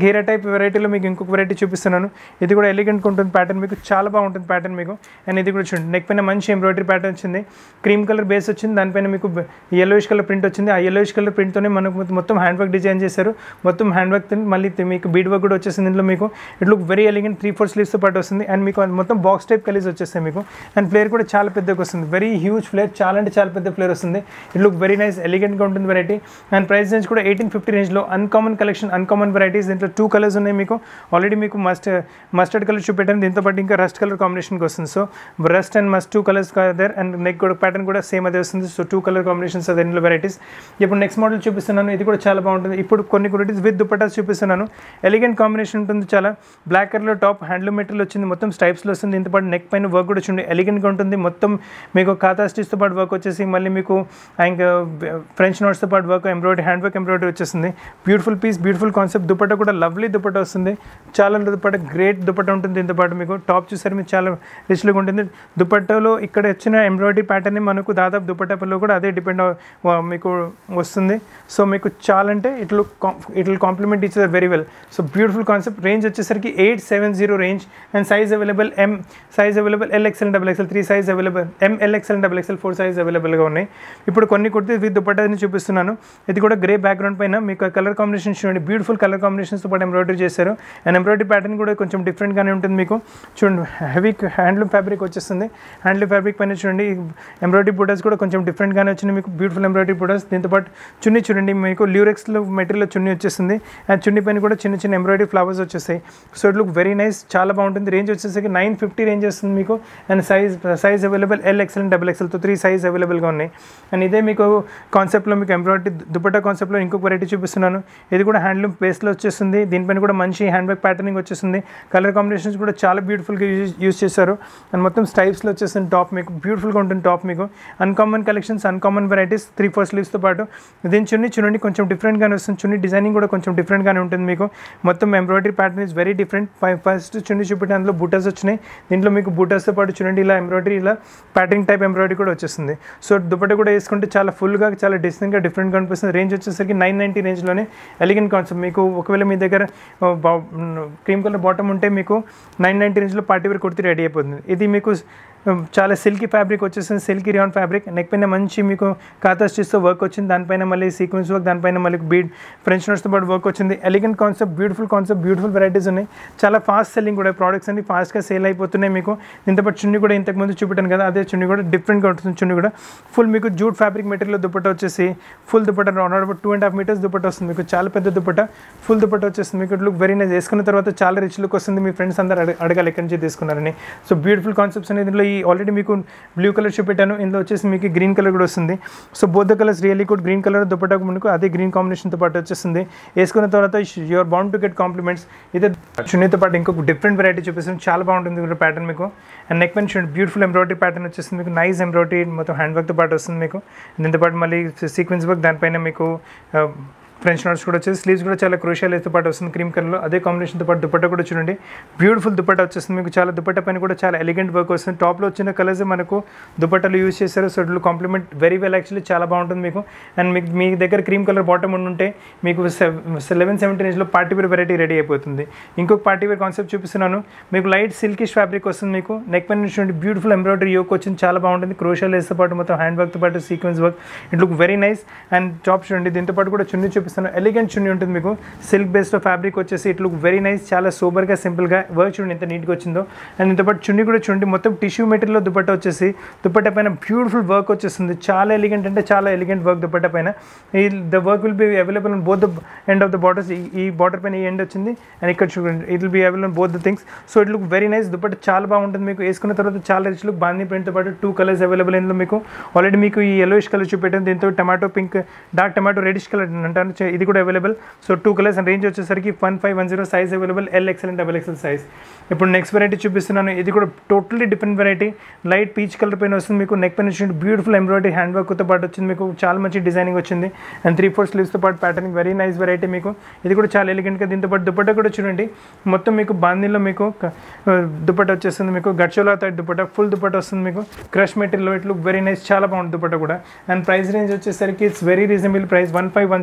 హీరా టైప్ వెరైటీలో మీకు ఇంకొక వెరైటీ చూపిస్తున్నాను. ఇది కూడా ఎలిగెంట్గా ఉంటుంది ప్యాటర్న్, మీకు చాలా బాగుంటుంది ప్యాటర్న్ మీకు. అండ్ ఇది కూడా చూడండి, నెక్ పైన మంచి ఎంబ్రాయిడరీ ప్యాటర్న్ వచ్చింది, క్రీమ్ కలర్ బేస్ వచ్చింది, దానిపైన మీకు yellowish కలర్ ప్రింట్ వచ్చింది. ఆ yellowish కలర్ ప్రింట్తోనే మనకు మొత్తం హ్యాండ్ వర్క్ డిజైన్ చేశారు. మొత్తం హ్యాండ్ వర్క్ మళ్ళీ మీకు బీడ్ వర్క్ కూడా వచ్చేసింది ఇందులో మీకు. It look very elegant, three four స్లీవ్స్తో పాటు వస్తుంది. అండ్ మీకు మొత్తం బాక్స్ టైప్ కలీస్ వచ్చేస్తాయి మీకు. అండ్ ఫ్లేర్ కూడా చాలా పెద్దగా వస్తుంది, వెరీ హ్యూజ్ ఫ్లేర్, చాలా అంటే చాలా పెద్ద ఫ్లేర్ వస్తుంది. ఇట్ లుక్ వెరీ నైస్, ఎలిగెంట్గా ఉంటుంది వెరైటీ. అండ్ ప్రైస్ రేంజ్ కూడా ఎయిటీన్ ఫిఫ్టీ రేంజ్లో అన్కామన్ కలెక్షన్, అన్కామన్ వెరైటీస్. దీంట్లో టూ కలర్స్ ఉన్నాయి మీకు. ఆల్రెడీ మీకు మస్ట్ మస్టర్డ్ కలర్ చూపెట్టాను, దీంతో పాటు ఇంకా రస్ట్ కలర్ కాంబినేషన్కి వస్తుంది. So rust and must two colours కదర్. అండ్ నెక్ కూడా ప్యాటర్న్ కూడా సేమ్ అదే వస్తుంది. సో టూ కలర్ కాంబినేషన్స్ అదే వెరైటీస్. ఇప్పుడు నెక్స్ట్ మోడల్ చూపిస్తున్నాను, ఇది కూడా చాలా బాగుంటుంది. ఇప్పుడు కొన్ని వెరైటీస్ విత్ దుపట్టాస్ చూపిస్తున్నాను. ఎలిగెంట్ కాంబినేషన్ ఉంటుంది చాలా. బ్లాక్ కలర్లో టాప్ హ్యాండ్లూమ్ మెటీరియల్ వచ్చింది, మొత్తం స్టైప్స్లో వస్తుంది. దీంతో పాటు నెక్ పైన వర్క్ కూడా చూడండి, ఎలిగెంట్గా ఉంటుంది. మొత్తం మీకు ఖాతా స్టిచ్తో పాటు వర్క్ వచ్చేసి మళ్ళీ మీకు ఇంకా ఫ్రెంచ్ నోట్స్తో పాటు work, embroidery, hand work embroidery వచ్చేస్తుంది. Beautiful piece, beautiful concept. Dupatta కూడా లవ్లీ దుపట్టా వస్తుంది, చాలా దుపట్టా గ్రేట్ దుపట్టా ఉంటుంది. దీంతో పాటు మీకు టాప్ చూసారు మీరు, చాలా రిచ్లుగా ఉంటుంది. దుపట్టాలో ఇక్కడ వచ్చిన ఎంబ్రాయిడరీ ప్యాటర్న్ మనకు దాదాపు దుపట్టాలో కూడా అదే డిపెండ్ మీకు వస్తుంది. సో మీకు చాలా అంటే it look it will complement each other very well. So beautiful concept. Range వచ్చేసరికి eight seven zero range. And size available M, size available L XL double XL, three size available, M L XL double XL, four size అవైలబుల్గా ఉన్నాయి. ఇప్పుడు కొన్ని కుర్తీ విత్ దుపట్టాని చూపిస్తున్నాను. ఇది కూడా గ్రే బ్యాక్గ్రౌండ్ పైన మీకు కలర్ కాంబినేషన్ చూడండి, బ్యూటిఫుల్ కలర్ కాంబినేషన్స్తో పాటు ఎంబ్రాయిడరీ చేశారు. అండ్ ఎంబ్రాయిడరీ ప్యాటర్న్ కూడా కొంచెం డిఫరెంట్గానే ఉంటుంది మీకు. చూడండి, హెవీ హ్యాండ్లూమ్ ఫ్యాబ్రిక్ వచ్చేస్తుంది. హ్యాండ్లూమ్ ఫ్యాబ్రిక్ పైన చూడండి ఎంబ్రాయిడరీ బుటాస్ కూడా కొంచెం డిఫరెంట్గానే వచ్చినాయి మీకు, బ్యూటిఫుల్ ఎంబ్రాయిడరీ బుటాస్. దీంతో పాటు చున్నీ చూడండి, మీకు ల్యూరెక్స్లో మెటీరియల్ చున్నీ వచ్చేస్తుంది. అండ్ చున్నీ పైన కూడా చిన్న చిన్న ఎంబ్రాయిడరీ ఫ్లవర్స్ వచ్చేస్తాయి. So it look very nice, చాలా బాగుంటుంది. రేంజ్ వచ్చేసరికి నైన్ ఫిఫ్టీ రేంజ్ వస్తుంది మీకు. And size size available L XL and double ఎక్స్ఎల్తో త్రీ సైజ్ అవైలబుల్గా ఉన్నాయి. అండ్ ఇదే మీకు కాన్సెప్ట్లో మీకు ఎంబ్రాయిడరీ దుపట్టా కాన్సెప్ట్లో ఇంకొక వెరైటీ చూపిస్తున్నాను. ఇది కూడా హ్యాండ్లూమ్ బేస్లో వచ్చేస్తుంది. దీనిపైన కూడా మంచి హ్యాండ్ బ్యాగ్ ప్యాటర్నింగ్ వచ్చేస్తుంది. కలర్ కాంబినేషన్స్ కూడా చాలా బ్యూటిఫుల్గా యూజ్ యూజ్ చేశారు. అండ్ మొత్తం స్టైప్స్లో వచ్చేస్తుంది టాప్ మీకు, బ్యూటిఫుల్గా ఉంటుంది టాప్ మీకు. Uncommon collections, uncommon varieties, three four స్లీవ్స్తో పాటు. దీని చున్నీ చూడండి కొంచెం డిఫరెంట్గానే వస్తుంది. చున్నీ డిజైనింగ్ కూడా కొంచెం డిఫరెంట్గానే ఉంటుంది మీకు. మొత్తం embroidery pattern is very different. First chunni చూపెట్టి అందులో బూటాస్ వచ్చినాయి. దీంట్లో మీకు బూటాస్తో పాటు చూడండి ఇలా ఎంబ్రాయిడరీ, ఇలా ప్యాటర్నింగ్ టైప్ ఎంబ్రాయిడరీ కూడా వచ్చేస్తుంది. సో దుపట్టా కూడా వేసుకుంటే చాలా ఫుల్గా, చాలా డిఫరెంట్గా డిఫరెంట్గా అనిపిస్తుంది. రేంజ్ వచ్చేసరికి నైన్ నైంటీ రేంజ్లోనే ఎలిగెంట్ కాన్సెప్ట్ మీకు. ఒకవేళ మీ దగ్గర క్రీమ్ కలర్ బాటమ్ ఉంటే మీకు నైన్ నైంటీ రేంజ్లో పార్టీ వేర్ కుర్తీ రెడీ అయిపోతుంది. ఇది మీకు చాలా సిల్కీ ఫ్యాబ్రిక్ వచ్చేసింది, సిల్కీ రియాన్ ఫ్యాబ్రిక్. నెక్ పైన మంచి మీకు కాతా స్టిచ్తో వర్క్ వచ్చింది, దానిపైన మళ్ళీ సీక్వెన్స్ వర్క్, దానిపైన మళ్ళీ బీడ్ ఫ్రెంచ్ నోట్స్తో పాటు వర్క్ వచ్చింది. Elegant concept, beautiful concept, beautiful varieties ఉన్నాయి. చాలా ఫాస్ట్ సెల్లింగ్ కూడా ప్రోడక్ట్స్ అన్ని ఫాస్ట్గా సేల్ అయిపోతున్నాయి మీకు. దీంతో పాటు చున్నీ కూడా ఇంతకుముందు చూపెట్టాను కదా, అదే చున్నీ కూడా డిఫరెంట్గా ఉంటుంది. చున్నీ కూడా ఫుల్ మీకు జూట్ ఫ్యాబ్రిక్ మెటీరియల్ దుపట్టా వచ్చేసి full dupatta round two and half metres dupatta వస్తుంది మీకు. చాలా పెద్ద దుపట్టా, ఫుల్ దుపట్టా వచ్చేస్తుంది మీకు. Look very nice. వేసుకున్న తర్వాత చాలా రిచ్ లుక్ వస్తుంది. మీ ఫ్రెండ్స్ అందరూ అడగ అడగాలి ఎక్కడి నుంచి తీసుకున్నారని. సో బ్యూటిఫుల్ కాన్సెప్ట్స్ అనేది ఇందులో ఈ ఆల్రెడీ మీకు బ్లూ కలర్ చూపెట్టాను, ఇందులో వచ్చేసి మీకు గ్రీన్ కలర్ కూడా వస్తుంది. So both the colours really good. Green colour dupatta మనకు అదే గ్రీన్ కాంబినేషన్తో పాటు వచ్చేస్తుంది. వేసుకున్న తర్వాత you are bound to get compliments. ఇదే చున్నీతో పాటు ఇంకొక డిఫరెంట్ వెరైటీ చూపిస్తుంది, చాలా బాగుంటుంది ప్యాటర్న్ మీకు. అండ్ నెక్ పైన చూడండి బ్యూటిఫుల్ ఎంబ్రాయిడరీ ప్యాటర్న్ వచ్చేస్తుంది మీకు. నైస్ ఎంబ్రాయిడరీ మొత్తం హ్యాండ్ వర్క్తో పాటు వస్తుంది మీకు. దీంతో పాటు మళ్ళీ సీక్వెన్స్ వర్క్, దానిపైన మీకు ఫ్రెంచ్ నోట్స్ కూడా వచ్చేసి. స్లీవ్స్ కూడా చాలా క్రూషియల్ అయితే పాటు వస్తుంది క్రీమ్ కలర్లో. అదే కాంబినేషన్తో పాటు దుపట్టా కూడా చూడండి బ్యూటిఫుల్ దుపట్టా వచ్చేస్తుంది మీకు. చాలా దుపట్టా పైన కూడా చాలా ఎలిగెంట్ వర్క్ వస్తుంది. టాప్లో వచ్చిన కలర్స్ మనకు దుపట్టాలు యూజ్ చేశారు. So it'll complement very well, actually చాలా బాగుంటుంది మీకు. అండ్ మీకు మీ దగ్గర క్రీమ్ కలర్ బాటమ్ ఉంటే మీకు లెవెన్ సెవెంటీ రేంజ్లో పార్టీ వేర్ వెరైటీ రెడీ అయిపోతుంది. ఇంకొక పార్టీ వేర్ కాన్సెప్ట్ చూపిస్తున్నాను మీకు. లైట్ సిల్కిష్ ఫ్యాబ్రిక్ వస్తుంది మీకు. నెక్ పైన చూడండి బ్యూటిఫుల్ ఎంబ్రాయిడరీ యోక్ వచ్చింది, చాలా బాగుంటుంది. క్రూషియల్ వేస్తో పాటు మొత్తం హ్యాండ్ వర్క్తో పాటు sequence work. It look very nice. And top చూడండి, దీంతో పాటు కూడా చున్నీ చూపిస్తాను. ఎలిగెంట్ చున్నీ ఉంటుంది మీకు. సిల్క్ బేస్డ్ ఫ్యాబ్రిక్ వచ్చేసి ఇట్ లుక్ వెరీ నైస్, చాలా సూపర్గా సింపుల్గా వర్క్ చూడండి ఎంత నీట్గా వచ్చిందో. అండ్ ఇంత పాటు చున్నీ కూడా చూడండి మొత్తం టిష్యూ మెటీరియల్లో దుపట్టా వచ్చేసి దుపట్టా పైన బ్యూటిఫుల్ వర్క్ వచ్చేస్తుంది. చాలా ఎలిగెంట్ అంటే చాలా ఎలిగెంట్ వర్క్ దుపట్టా పైన. ఈ the work will be available on both the end of the borders. ఈ బార్డర్ పైన ఈ ఎండ్ వచ్చింది అండ్ ఇక్కడ చూడండి it will be available on both the things. So it look very nice. Dupatta చాలా బాగుంటుంది మీకు. వేసుకున్న తర్వాత చాలా రిచ్ లుక్. బాందీ ప్రింట్తో పాటు టూ కలర్స్ అవైలబుల్ ఇందులో మీకు. ఆల్రెడీ మీకు ఈ yellowish కలర్ చూపెట్టాను, దీంతో tomato pink, dark tomato reddish colour అంటారు, ఇది కూడా available. So two colours and range వచ్చేసరికి one five one zero size available, L XL and double XL size. ఇప్పుడు నెక్స్ట్ వెరైటీ చూపిస్తున్నాను. ఇది కూడా totally different variety. Light peach colour పైన వస్తుంది మీకు. నెక్ పైన వచ్చింది బ్యూటిఫుల్ ఎంబ్రాయిడరీ హ్యాండ్ వర్క్తో పాటు వచ్చింది మీకు. చాలా మంచి డిజైనింగ్ వచ్చింది. అండ్ త్రీ ఫోర్ స్లీవ్స్తో పాటు ప్యాటర్నింగ్ వెరీ నైస్ వెరైటీ మీకు. ఇది కూడా చాలా ఎలిగెంట్గా. దీంతో పాటు దుపట్టా కూడా చూడండి మొత్తం మీకు బాందీలో మీకు దుపట్టా వచ్చేస్తుంది మీకు. గడ్చోలా టైప్ దుపట్టా, ఫుల్ దుపట్టా వస్తుంది మీకు. Crush material it look very nice, చాలా బాగుంటుంది దుపట్టా కూడా. అండ్ ప్రైస్ రేంజ్ వచ్చేసరికి it's very reasonable price. One five one zero రేంజ్లో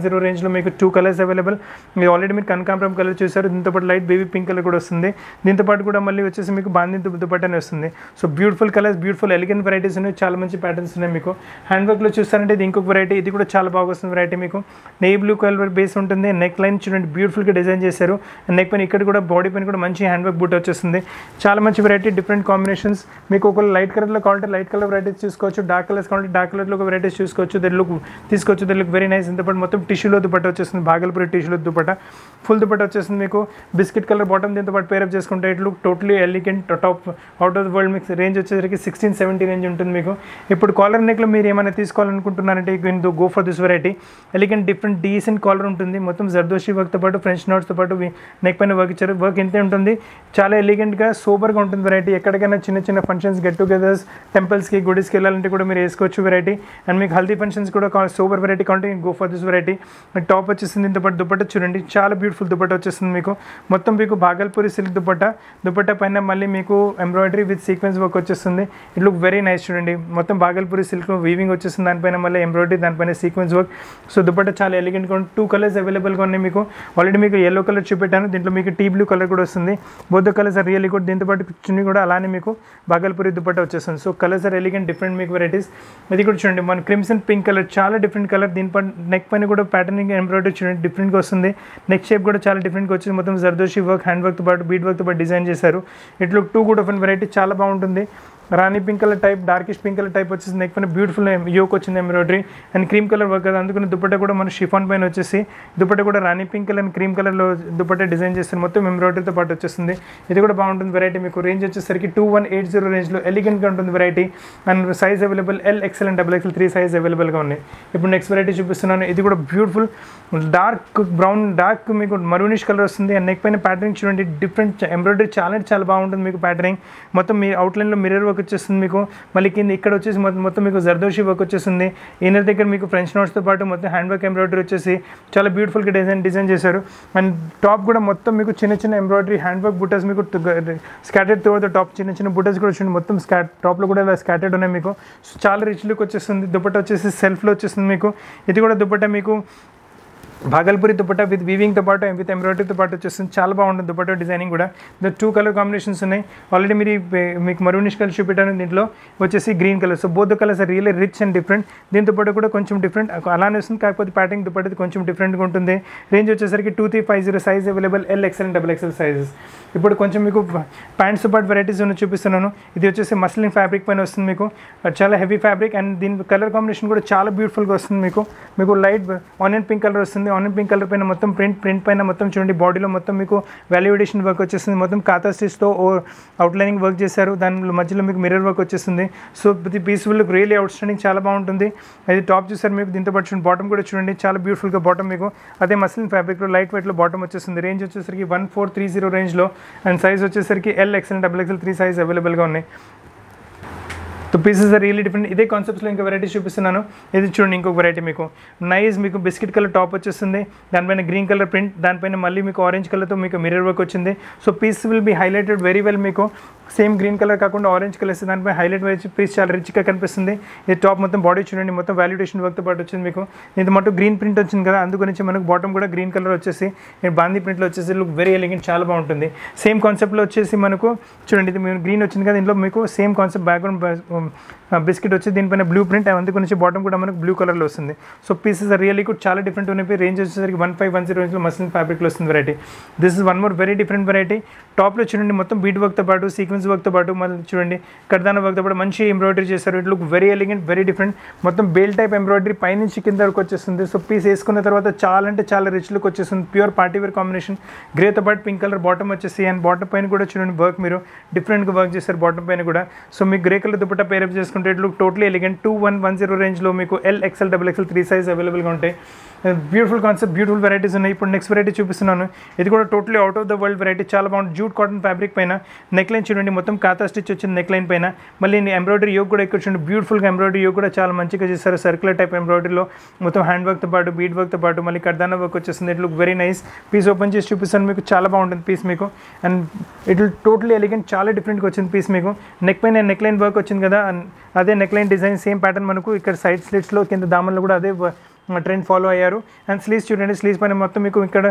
రేంజ్లో మీకు టూ కలర్స్ అవైలబుల్. మీరు ఆల్రెడీ మీరు కనకాంబరం కలర్ చూసారు, దీంతో పాటు లైట్ బేబీ పింక్ కలర్ కూడా వస్తుంది. దీంతో పాటు కూడా మళ్ళీ వచ్చేసి మీకు బాందీ దుపట్టానే వస్తుంది. So beautiful colours, beautiful elegant varieties ఉన్నాయి, చాలా మంచి ప్యాటర్న్స్ ఉన్నాయి. మీకు హ్యాండ్ వర్క్లో చూస్తారంటే ఇది ఇంకొక వెరైటీ, ఇది కూడా చాలా బాగా వస్తుంది వెరైటీ. మీకు నెయ్యి బ్లూ కలర్ బేస్ ఉంటుంది. నెక్ లైన్ చూడండి బ్యూటిఫుల్గా డిజైన్ చేశారు. నెక్ పైన ఇక్కడ కూడా బాడీ పైన కూడా మంచి హ్యాండ్ వర్క్ బూట్ వచ్చేస్తుంది. చాలా మంచి వెరైటీ, డిఫరెంట్ కాంబినేషన్స్. మీకు ఒక లైట్ కలర్లో కావాలంటే లైట్ కలర్ వెరైటీస్ చూసుకోవచ్చు, డార్క్ కలర్స్ కావాలంటే డార్క్ కలర్లో ఒక వెరైటీస్ చూసుకోవచ్చు. దట్ లుక్ తీసుకోవచ్చు, దట్ లుక్ వెరీ నైస్. ఇంత పాటు మొత్తం టిష్యూలో దుపట్ట వచ్చేస్తుంది, భాగల్పూరి టిష్యూలో దుపట్ట, ఫుల్ దుపట్ట వచ్చేస్తుంది. మీకు బిస్కెట్ కలర్ బాటమ్, దీంతో పాటు పేరప్ చేసుకుంటే it look totally elegant top out of the world. మీకు రేంజ్ వచ్చేసరికి సిక్స్టీన్ సెవెంటీ రేంజ్ ఉంటుంది మీకు. ఇప్పుడు కాలర్ నెక్లో మీరు ఏమైనా తీసుకోవాలనుకుంటున్నారంటే you go for this variety. Elegant different decent collar ఉంటుంది, మొత్తం జర్దోషి వర్క్తో పాటు ఫ్రెంచ్ నోట్స్తో పాటు నెక్ పైన వర్క్ ఇచ్చారు. వర్క్ ఇంతే ఉంటుంది, చాలా ఎలిగెంట్గా సూపర్గా ఉంటుంది వెరైటీ. ఎక్కడికైనా చిన్న చిన్న ఫంక్షన్స్, గెట్ టుగెదర్స్, టెంపుల్స్కి, గుడిస్కి వెళ్ళాలంటే కూడా మీరు వేసుకోవచ్చు వెరైటీ. అండ్ మీకు హల్దీ ఫంక్షన్స్ కూడా సూపర్ వెరైటీ కావాలంటే go for this variety. Top వచ్చేసింది, దీంతో పాటు దుపట్ట చూడండి చాలా బ్యూటిఫుల్ దుపట్ట వచ్చేస్తుంది మీకు. మొత్తం మీకు భాగల్పూరి సిల్క్ దుపట్ట, దుపట్ట పైన మళ్ళీ మీకు ఎంబ్రాయిడరీ విత్ సీక్వెన్స్ వర్క్ వచ్చేస్తుంది. ఇట్ లుక్ వెరీ నైస్ చూడండి. మొత్తం భాగల్పూరి సిల్క్ వీవింగ్ వచ్చేస్తుంది, దానిపైన మళ్ళీ ఎంబ్రాయిడరీ, దానిపైన సీక్వెన్స్ వర్క్. సో దుపట్ట చాలా ఎలిగెంట్గా ఉంది. టూ కలర్స్ అవైలబుల్గా ఉన్నాయి మీకు. ఆల్రెడీ మీకు ఎల్లో కలర్ చూపెట్టాను, దీంట్లో మీకు టీ బ్లూ కలర్ కూడా వస్తుంది. Both colours are really good. దీంతో పాటు చున్నీ కూడా అలానే మీకు భాగల్పూరి దుపట్ట వచ్చేస్తుంది. So colours are elegant, different మీకు వెరైటీస్. ఇది కూడా చూడండి మన క్రిమ్సన్ పింక్ కలర్, చాలా డిఫరెంట్ కలర్. దీనిపై నెక్ పైన కూడా ప్యాటర్నింగ్ ఎంబ్రాయిడరీ చూడండి డిఫరెంట్గా వస్తుంది. నెక్ షేప్ కూడా చాలా డిఫరెంట్గా వచ్చింది. మొత్తం జర్దోషి వర్క్, హ్యాండ్ వర్క్తో పాటు బీడ్ వర్క్తో పాటు డిజైన్ చేశారు. It look too good of an variety, చాలా బాగుంటుంది. రాణి pink colour type, darkish pink colour type వచ్చేసి నెక్ పైన బ్యూటిఫుల్ యోక్ వచ్చింది embroidery. And cream colour work కదా, అందుకని దుపట్ట కూడా మన షిఫాన్ పైన వచ్చేసి దుపట్ట కూడా రాణి పింక్ కలర్ అండ్ క్రీమ్ కలర్లో దుపట్ట డిజైన్ చేస్తారు, మొత్తం ఎంబ్రాయిడరీతో పాటు వచ్చేస్తుంది. ఇది కూడా బాగుంటుంది వెరైటీ. మీకు రేంజ్ వచ్చేసరికి టూ వన్ ఎయిట్ జీరో రేంజ్లో ఎలిగెంట్గా ఉంటుంది variety. And size available L, XL and double XL three size అవైలబుల్గా ఉన్నాయి. ఇప్పుడు నెక్స్ట్ వెరైటీ చూపిస్తున్నాను. ఇది కూడా బ్యూటిఫుల్ డార్క్ బ్రౌన్, డార్క్ మీకు మరూనిష్ కలర్ వస్తుంది. అండ్ నెక్ పైన ప్యాటర్నింగ్ చూడండి డిఫరెంట్ ఎంబ్రాయిడరీ, చాలా చాలా బాగుంటుంది మీకు ప్యాటర్నింగ్. మొత్తం మీ అవుట్లైన్లో మిర్రర్ వర్క్ వచ్చేస్తుంది మీకు. మళ్ళీ కింద ఇక్కడ వచ్చేసి మొత్తం మీకు జర్దోషి వర్క్ వచ్చేస్తుంది. ఇన్నర్ దగ్గర మీకు ఫ్రెంచ్ నోట్స్తో పాటు మొత్తం హ్యాండ్ వర్క్ ఎంబ్రాయిడరీ వచ్చేసి చాలా బ్యూటిఫుల్గా డిజైన్ డిజైన్ చేశారు. అండ్ టాప్ కూడా మొత్తం మీకు చిన్న చిన్న ఎంబ్రాయిడరీ హ్యాండ్ వర్క్ బుటస్ మీకు స్కాటర్డ్ త్రూ ద టాప్, చిన్న చిన్న బుటస్ కూడా చూడండి మొత్తం స్కా టాప్లో కూడా ఇలా స్కాటర్డ్ ఉన్నాయి మీకు. చాలా రిచ్ లుక్ వచ్చేస్తుంది. దుపట్ట వచ్చేసి సెల్ఫ్లో వచ్చేస్తుంది మీకు. ఇది కూడా దుపట్ట మీకు భాగల్పూరి దుపట్ట విత్ వీవింగ్తో పాటు విత్ ఎంబ్రాయిడరీతో పాటు వచ్చేస్తుంది. చాలా బాగుంటుంది దుపట్ట డిజైనింగ్ కూడా. ద టూ కలర్ కాంబినేషన్స్ ఉన్నాయి. ఆల్రెడీ మీరు మీకు మరూనిష్ కలర్ చూపెట్టాను, దీంట్లో వచ్చేసి green colour. So both colours are really rich and different. దీంతో పాటు కూడా కొంచెం డిఫరెంట్ అలానే వస్తుంది, కాకపోతే ప్యాటర్నింగ్ దుపట్టది కొంచెం డిఫరెంట్గా ఉంటుంది. రేంజ్ వచ్చేసరికి two three five zero size available L, XL and double XL sizes. ఇప్పుడు కొంచెం మీకు ప్యాంట్స్తో పాటు వెరైటీస్ ఉన్న చూపిస్తున్నాను. ఇది వచ్చేసి మస్లిన్ ఫ్యాబ్రిక్ పైన వస్తుంది మీకు, చాలా హెవీ ఫ్యాబ్రిక్. అండ్ దీని కలర్ కాంబినేషన్ కూడా చాలా బ్యూటిఫుల్గా వస్తుంది మీకు. మీకు లైట్ ఆనియన్ పింక్ కలర్ వస్తుంది. ఆనియన్ పింక్ కలర్ పైన మొత్తం ప్రింట్ ప్రింట్ పైన మొత్తం చూడండి బాడీలో మొత్తం మీకు వాల్యుయేషన్ వర్క్ వచ్చేస్తుంది. మొత్తం కాతా స్టిచ్తో అవుట్లైనింగ్ వర్క్ చేశారు. దాని మధ్యలో మీకు మిర్రర్ వర్క్ వచ్చేస్తుంది. సో ఇది పీస్ఫుల్ రియల్లీ అవుట్ స్టాండింగ్, చాలా బాగుంటుంది. అది టాప్ చూసారు మీకు. దీంతో పాటు చూడండి బాటమ్ కూడా చూడండి చాలా బ్యూటిఫుల్గా బాటమ్ మీకు అదే మస్లిన్ ఫ్యాబ్రిక్లో లైట్ వెయిట్లో బాటమ్ వచ్చేస్తుంది. రేంజ్ వచ్చేసరికి వన్ ఫోర్ త్రీ జీరో రేంజ్లో. అండ్ సైజ్ వచ్చేసరికి L, XL double XL three size అవైలబుల్గా ఉన్నాయి. So pieces are really different. ఇదే కాన్సెప్ట్స్లో ఇంకా వెరైటీ చూపిస్తున్నాను. ఇది చూడండి ఇంకొక వెరైటీ మీకు నైస్, మీకు బిస్కెట్ కలర్ టాప్ వచ్చేస్తుంది. దానిపైన గ్రీన్ కలర్ ప్రింట్, దానిపైన మళ్ళీ మీకు ఆరెంజ్ కలర్తో మీకు మిర్రర్ వర్క్ వచ్చింది. So piece will be highlighted very well. మీకు సేమ్ గ్రీన్ కలర్ కాకుండా ఆరెంజ్ కలర్ ఇస్తే దానిపై హైలైట్ వచ్చి పీస్ చాలా రిచ్గా కనిపిస్తుంది. ఇది టాప్ మొత్తం బాడీ చూడండి మొత్తం వాల్యుయేషన్ వర్క్తో పాటు వచ్చింది మీకు. దీంతో మొత్తం గ్రీన్ ప్రింట్ వచ్చింది కదా, అందుగురించి మనకు బాటమ్ కూడా గ్రీన్ కలర్ వచ్చేసి బాందీ ప్రింట్లో వచ్చేసి లుక్ వెరీ ఎలిగెంట్, చాలా బాగుంటుంది. సేమ్ కాన్సెప్ట్లో వచ్చేసి మనకు చూడండి ఇది మీకు గ్రీన్ వచ్చింది కదా, దీంట్లో మీకు సేమ్ కాన్సెప్ట్ బ్యాక్గ్రౌండ్ బిస్కెట్ వచ్చి దీనిపైన బ్లూ ప్రింట్, అందుగురించి బాటమ్ కూడా మనకు బ్లూ కలర్లో వస్తుంది. సో పీసెస్ ఆర్ రియల్లీ కూడా చాలా డిఫరెంట్ ఉన్నాయి. రేంజ్ వచ్చేసరికి వన్ ఫైవ్ వన్ జీరో రేంజ్లో మస్లిన్ ఫ్యాబ్రిక్లో వస్తుంది variety. This is one more very different variety. టాప్లో చూడండి మొత్తం బీడ్ వర్క్తో పాటు సీక్వెన్స్ వర్క్తో పాటు మళ్ళీ చూడండి కర్దానా వర్క్తో పాటు మంచి ఎంబ్రాయిడరీ చేస్తారు. It look very elegant, very different. మొత్తం బేల్ టైప్ ఎంబ్రాయిడరీ పైనుంచి కింద వరకు వచ్చేస్తుంది. సో పీస్ వేసుకున్న తర్వాత చాలా అంటే చాలా రిచ్ లుక్ వచ్చేస్తుంది. Pure party wear combination. గ్రేతో పాటు పింక్ కలర్ బాటమ్ వచ్చేసి అండ్ బాటమ్ పైన కూడా చూడండి వర్క్ మీరు డిఫరెంట్గా వర్క్ చేస్తారు బాటమ్ పైన కూడా. సో మీకు గ్రే కలర్ దుపట్టా పేరప్ చేసుకుంటే it look totally elegant. Two one one zero రేంజ్లో మీకు L, XL double XL three size అవైలబుల్గా ఉంటాయి. బ్యూటిఫుల్ కాన్సెప్ట్, బ్యూటిఫుల్ వెరైటీస్ ఉన్నాయి. ఇప్పుడు నెక్స్ట్ వెరైటీ చూపిస్తున్నాను. ఇది కూడా totally out of the world variety, చాలా బాగుంటుంది. జూట్ కాటన్ ఫ్యాబ్రిక్ పైన నెక్ లైన్ చూడండి మొత్తం కాతా స్టిచ్ వచ్చింది నెక్ లైన్ పైన. మళ్ళీ ఎంబ్రాయిడరీ యోగ్ కూడా ఇక్కడ చూడండి బ్యూటిఫుల్గా ఎంబ్రాయిడరీ యోగ్ కూడా చాలా మంచిగా చేస్తారు. సర్క్యులర్ టైప్ ఎంబ్రాయిడరీలో మొత్తం హ్యాండ్ వర్క్తో పాటు బీడ్ వర్క్తో పాటు మళ్ళీ కర్దానా వర్క్ వచ్చేస్తుంది. It look very nice. Piece open చేసి చూపిస్తాను మీకు, చాలా బాగుంటుంది పీస్ మీకు. And it will totally elegant, చాలా డిఫరెంట్గా వచ్చింది పీస్ మీకు. నెక్ పైన నెక్ లైన్ వర్క్ వచ్చింది కదా, అదే neck line design same pattern మనకు ఇక్కడ సైడ్ స్లిట్స్లో కింద దామన్లో కూడా అదే ట్రెండ్ ఫాలో అయ్యారు. అండ్ స్లీవ్స్ చూడండి, స్లీవ్స్ పైన మొత్తం మీకు ఇక్కడ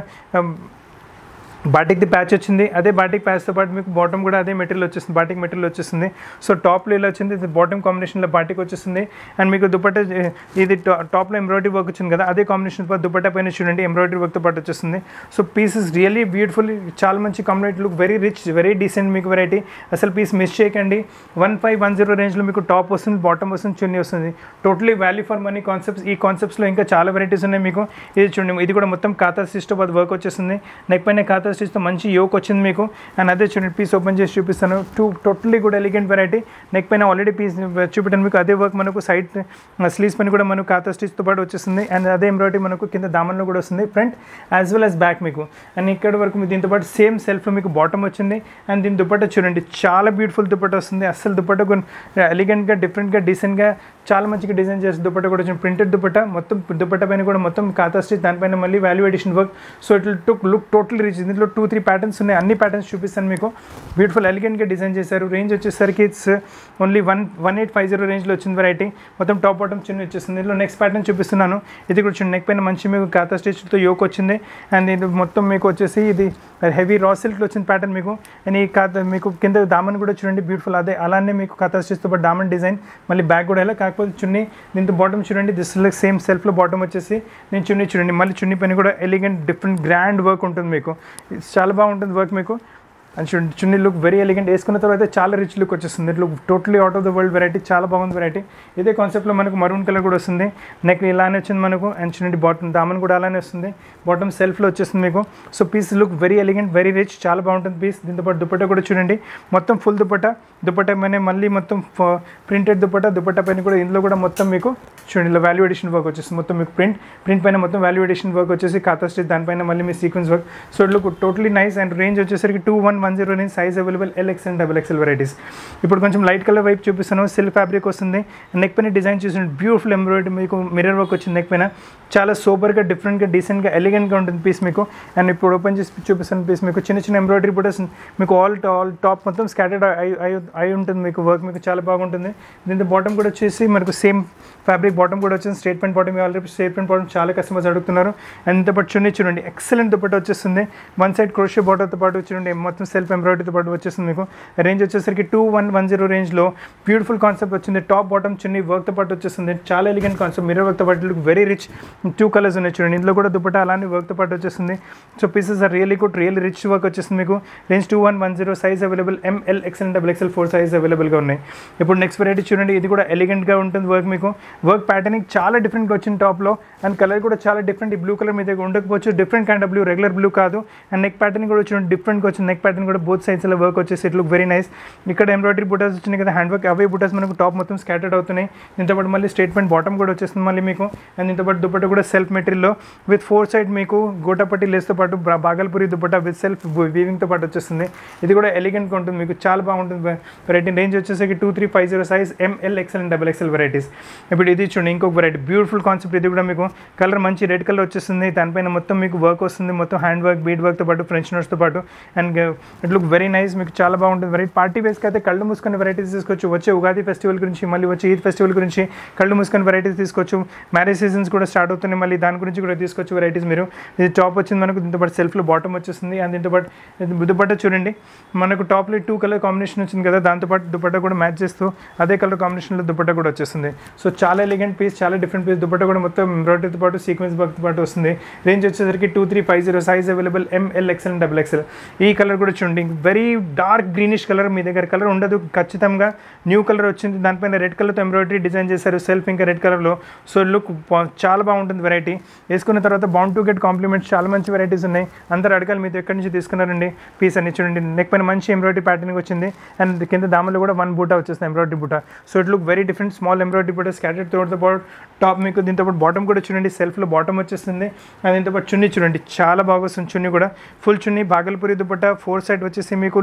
బాటిక్ది ప్యాచ్ వచ్చింది. అదే బాటిక్ ప్యాచ్తో పాటు మీకు బాటమ్ కూడా అదే మెటీరియల్ వచ్చేస్తుంది, బాటిక్ మెటీరియల్ వచ్చేస్తుంది. సో టాప్లో ఇలా వచ్చింది, ఇది బాటమ్ కాంబినేషన్లో బాటిక్ వచ్చేస్తుంది. అండ్ మీకు దుపట్టా ఇది టాప్లో ఎంబ్రాయిడరీ వర్క్ వచ్చింది కదా, అదే కాంబినేషన్ పాటు దుపట్టా పైన చూడండి ఎంబ్రాయిడరీ వర్క్తో పాటు వచ్చేస్తుంది. So piece is really beautiful, చాలా మంచి complete look, very rich, very decent మీకు వెరైటీ. అసలు పీస్ మిస్ చేయకండి. వన్ ఫైవ్ వన్ జీరో రేంజ్లో మీకు టాప్ వస్తుంది, బాటమ్ వస్తుంది, చున్నీ వస్తుంది. Totally value for money concepts. ఈ కాన్సెప్ట్స్లో ఇంకా చాలా వెరైటీస్ ఉన్నాయి మీకు. ఇది చూడండి, ఇది కూడా మొత్తం కాతా స్టిచ్తో పాటు వర్క్ వచ్చేస్తుంది. నెక్ పైన కాతా స్టిచ్తో మంచి యోక్ వచ్చింది మీకు. అండ్ అదే చూడండి, పీస్ ఓపెన్ చేసి చూపిస్తాను. టూ టోటలీ కూడా ఎలిగెంట్ వెరైటీ. నెక్ పైన ఆల్రెడీ పీస్ చూపెట్టాను మీకు. అదే వర్క్ మనకు సైడ్ స్లీవ్స్ పైన కూడా మనకు కాతా స్టిచ్తో పాటు వచ్చేస్తుంది. అండ్ అదే ఎంబ్రాయిడరీ మనకు కింద దామన్లో కూడా వస్తుంది, front as well as back మీకు. అండ్ ఇక్కడ వరకు మీకు దీంతో పాటు సేమ్ సెల్ఫ్లో మీకు బాటమ్ వచ్చింది. అండ్ దీని దుపట్టా చూడండి, చాలా బ్యూటిఫుల్ దుపట్టా వస్తుంది. అసలు దుపట్టా ఎలిగెంట్గా, డిఫరెంట్గా, డీసెంట్గా, చాలా మంచిగా డిజైన్ చేసి దుపట్టా కూడా వచ్చింది. ప్రింటెడ్ దుపట్టా, మొత్తం దుపట్టా పైన కూడా మొత్తం కాతా స్టిచ్, దానిపైన మళ్ళీ value edition work. So it took look total rich. దీంట్లో టూ త్రీ ప్యాటర్న్స్ ఉన్నాయి, అన్ని ప్యాటర్న్స్ చూపిస్తాను మీకు. బ్యూటిఫుల్ ఎలిగెంట్గా డిజైన్ చేశారు. రేంజ్ వచ్చేసరికి it's only one one eight five zero రేంజ్లో వచ్చింది వెరైటీ. మొత్తం టాప్ బాటమ్ చిన్న వచ్చేస్తుంది. దీంట్లో నెక్స్ట్ ప్యాటర్న్ చూపిస్తున్నాను. ఇది కూడా చూడండి, నెక్ పైన మంచి మీకు కాతా స్టిచ్తో యోక్ వచ్చింది. అండ్ ఇది మొత్తం మీకు వచ్చేసి ఇది హెవీ రా సిల్క్లో వచ్చిన ప్యాటర్న్ మీకు. అండ్ ఈ కాతా మీకు కింద దామన్ కూడా చూడండి బ్యూటిఫుల్, అదే అలానే మీకు కాతా స్టిచ్తో పాటు దామన్ డిజైన్, మళ్ళీ బ్యాక్ కూడా ఇలా. కాకపోతే చున్నీ దీంతో బాటమ్ చూడండి, దిస్ లైక్ సేమ్ సెల్ఫ్లో బాటమ్ వచ్చేసి నేను చున్నీ చూడండి, మళ్ళీ చున్నీ పైన కూడా ఎలిగెంట్ డిఫరెంట్ గ్రాండ్ వర్క్ ఉంటుంది మీకు. చాలా బాగుంటుంది వర్క్ మీకు. అండ్ చూడండి, చున్నీ లుక్ వెరీ ఎలిగెంట్. వేసుకున్న తర్వాత చాలా రిచ్ లుక్ వచ్చేస్తుంది. ఇట్లా totally out of the world variety, చాలా బాగుంది వెరైటీ. ఇదే కాన్సెప్ట్లో మనకు మరూన్ కలర్ కూడా వస్తుంది. నెక్ ఇలానే వచ్చింది మనకు. అండ్ చూడండి, బాటమ్ దామన్ కూడా అలానే వస్తుంది, బాటమ్ సెల్ఫ్లో వచ్చేస్తుంది మీకు. So piece look very elegant, very rich, చాలా బాగుంటుంది పీస్. దీంతో పాటు దుపట్టా కూడా చూడండి, మొత్తం ఫుల్ దుపట్టా. దుపట్టా పైన మళ్ళీ మొత్తం ప్రింటెడ్ దుపట్టా. దుపట్టా పైన కూడా ఇందులో కూడా మొత్తం మీకు చూడండి ఇలా వాల్యూ ఎడిషన్ వర్క్ వచ్చేస్తుంది. మొత్తం మీకు ప్రింట్ ప్రింట్ పైన మొత్తం వాల్యూ ఎడిషన్ వర్క్ వచ్చేసి కాతా స్టిచ్, దానిపైన మళ్ళీ మీ sequence work. So it look totally nice. And range వచ్చేసరికి two one one zero range, size available L X and double XL varieties. ఇప్పుడు కొంచెం లైట్ కలర్ వైపు చూపిస్తాను. సిల్క్ ఫ్యాబ్రిక్ వస్తుంది. నెక్ పైన డిజైన్ చూసిన బ్యూటిఫుల్ ఎంబ్రాయిడరీ మీకు మిర్రర్ వర్క్ వచ్చింది నెక్ పైన. చాలా సూపర్గా, డిఫరెంట్గా, డీసెంట్గా, ఎలిగెంట్గా ఉంటుంది పీస్ మీకు. అండ్ ఇప్పుడు ఓపెన్ చేసి చూపిస్తాను పీస్ మీకు. చిన్న చిన్న ఎంబ్రాయిడరీ కూడా మీకు ఆల్ ఆల్ టాప్ మొత్తం స్కాటర్డ్ అయి అయి ఉంటుంది మీకు వర్క్ మీకు, చాలా బాగుంటుంది. దీంతో బాటమ్ కూడా వచ్చేసి మనకు సేమ్ ఫ్యాబ్రిక్ బాటమ్ కూడా వచ్చింది. Straight pant bottom, already straight pant bottom చాలా కస్టమర్స్ అడుగుతున్నారు. అండ్ ఇంత పాటు చున్నీ చూడండి, ఎక్సలెంట్ దుపట్టా వచ్చేస్తుంది. వన్ సైడ్ క్రోషే బాటర్తో పాటు చూడండి, మొత్తం సెల్ఫ్ ఎంబ్రాయిడరీతో పాటు వచ్చేస్తుంది మీకు. రేంజ్ వచ్చేసరికి టూ వన్ వన్ జీరో రేంజ్లో బ్యూటిఫుల్ కాన్సెప్ట్ వచ్చింది. టాప్ బాటమ్ చున్నీ వర్క్తో పాటు వచ్చేస్తుంది. చాలా ఎలిగెంట్ కాన్సెప్ట్, మిర్రర్ వర్క్తో పాటు look very rich. Two colours ఉన్నాయి చూడండి, ఇందులో కూడా దుపట్టా అలానే వర్క్తో పాటు వచ్చేస్తుంది. So pieces are really good, really rich work వచ్చేస్తుంది మీకు. Range two one one zero, size available M L, XL, double XL, four size అవైలబుల్గా ఉన్నాయి. ఇప్పుడు నెక్స్ట్ వెరైటీ చూడండి, ఇది కూడా ఎలిగెంట్గా ఉంటుంది వర్క్ మీకు. వర్క్ ప్యాటర్నింగ్ చాలా డిఫరెంట్గా వచ్చింది టాప్లో. అండ్ కలర్ కూడా చాలా డిఫరెంట్. ఈ బ్లూ కలర్ మీద ఉండకపోవచ్చు, different kind of blue, regular blue కాదు. అండ్ నెక్ ప్యాటర్న్ కూడా చూడండి డిఫరెంట్గా వచ్చింది. నెక్ ప్యాటర్న్ కూడా బోత్ సైడ్స్లో వర్క్ వచ్చేసి ఇట్ లుక్ వెరీ నైస్. ఇక్కడ ఎంబ్రాయిడరీ బుటాస్ వచ్చినాయి కదా, హ్యాండ్ వర్క్, అవే బుటాస్ మనకు టాప్ మొత్తం స్కాటర్డ్ అవుతున్నాయి. దీంతో పాటు మళ్ళీ స్ట్రేట్ ప్యాంట్ బాటమ్ కూడా వచ్చేస్తుంది మళ్ళీ మీకు. అండ్ దీంతో పాటు దుపట్టా కూడా సెల్ఫ్ మెటీరియల్లో విత్ ఫోర్ సైడ్ మీకు గోటాపట్టి లేస్తో పాటు బాగల్పూరి దుపట్టా విత్ సెల్ఫ్ వీవింగ్తో పాటు వచ్చేస్తుంది. ఇది కూడా ఎలిగెంట్గా ఉంటుంది మీకు, చాలా బాగుంటుంది వెరైటీ. రేంజ్ వచ్చేసరికి two three five zero, size M L, XL and double XL varieties. ఇప్పుడు ఇది చూడండి ఇంకొక వెరైటీ, బ్యూటిఫుల్ కాన్సెప్ట్. ఇది కూడా మీకు కలర్ మంచి రెడ్ కలర్ వచ్చేస్తుంది. దానిపైన మొత్తం మీకు వర్క్ వస్తుంది, మొత్తం హ్యాండ్ వర్క్, బీడ్ వర్క్తో పాటు ఫ్రెంచ్ నోట్స్తో పాటు. And it look very nice మీకు, చాలా బాగుంటుంది వెరైటీ. పార్టీ వేస్కి అయితే కళ్ళు మూసుకొని వెరైటీస్ తీసుకోవచ్చు. వచ్చే ఉగాది ఫెస్టివల్ గురించి, మళ్ళీ వచ్చే ఈద్ ఫెస్టివల్ గురించి కళ్ళు మూసుకొని వెరైటీస్ తీసుకోవచ్చు. మ్యారేజ్ సీజన్స్ కూడా స్టార్ట్ అవుతున్నాయి, మళ్ళీ దాని గురించి కూడా తీసుకోవచ్చు వెరైటీస్ మీరు. ఇది టాప్ వచ్చింది మనకు, దీంతో పాటు సెల్ఫ్లో బాటమ్ వచ్చేస్తుంది. అండ్ దీంతో పాటు దుపట్టా చూడండి, మనకు టాప్లో టూ కలర్ కాంబినేషన్ వచ్చింది కదా, దాంతోపాటు దుపట్టా కూడా మ్యాచ్ చేస్తూ అదే కలర్ కాంబినేషన్లో దుపట్టా కూడా వచ్చేస్తుంది. సో చాలా ఎలిగెంట్ పీస్, చాలా డిఫరెంట్ పీస్. దుపట్టా కూడా మొత్తం ఎంబ్రాయిడరీతో పాటు సీక్వెన్స్ వర్క్తో పాటు వస్తుంది. రేంజ్ వచ్చేసరికి two three five zero, size available M L, XL and double XL. ఈ కలర్ కూడా చూడండి, వెరీ డార్క్ గ్రీనిష్ కలర్. మీ దగ్గర కలర్ ఉండదు ఖచ్చితంగా, న్యూ కలర్ వచ్చింది. దానిపైన రెడ్ కలర్తో ఎంబ్రాయిడరీ డిజైన్ చేశారు, సెల్ఫ్ ఇంకా రెడ్ కలర్లో. సో లుక్ చాలా బాగుంటుంది వెరైటీ. వేసుకున్న తర్వాత బౌండ్ టు గెట్ కాంప్లిమెంట్స్ చాలా మంచి వెరైటీస్ ఉన్నాయి. అందరూ అడగాలి మీరు ఎక్కడి నుంచి తీసుకున్నారండి పీస్ అని. చూడండి నెక్ పైన మంచి ఎంబ్రాయిడరీ ప్యాటర్నింగ్ వచ్చింది. అండ్ కింద దామలో కూడా వన్ బూటా వచ్చేస్తుంది, embroidery buta. So it look very different, small embroidery buta scattered తో పాటు టాప్ మీకు. దీంతో పాటు బాటమ్ కూడా చూడండి, సెల్ఫ్లో బాటమ్ వచ్చేస్తుంది. అండ్ దీంతో పాటు చున్నీ చూడండి, చాలా బాగా వస్తుంది చున్నీ కూడా. Full chunni Bhagalpuri dupatta, four four side వచ్చేసి మీకు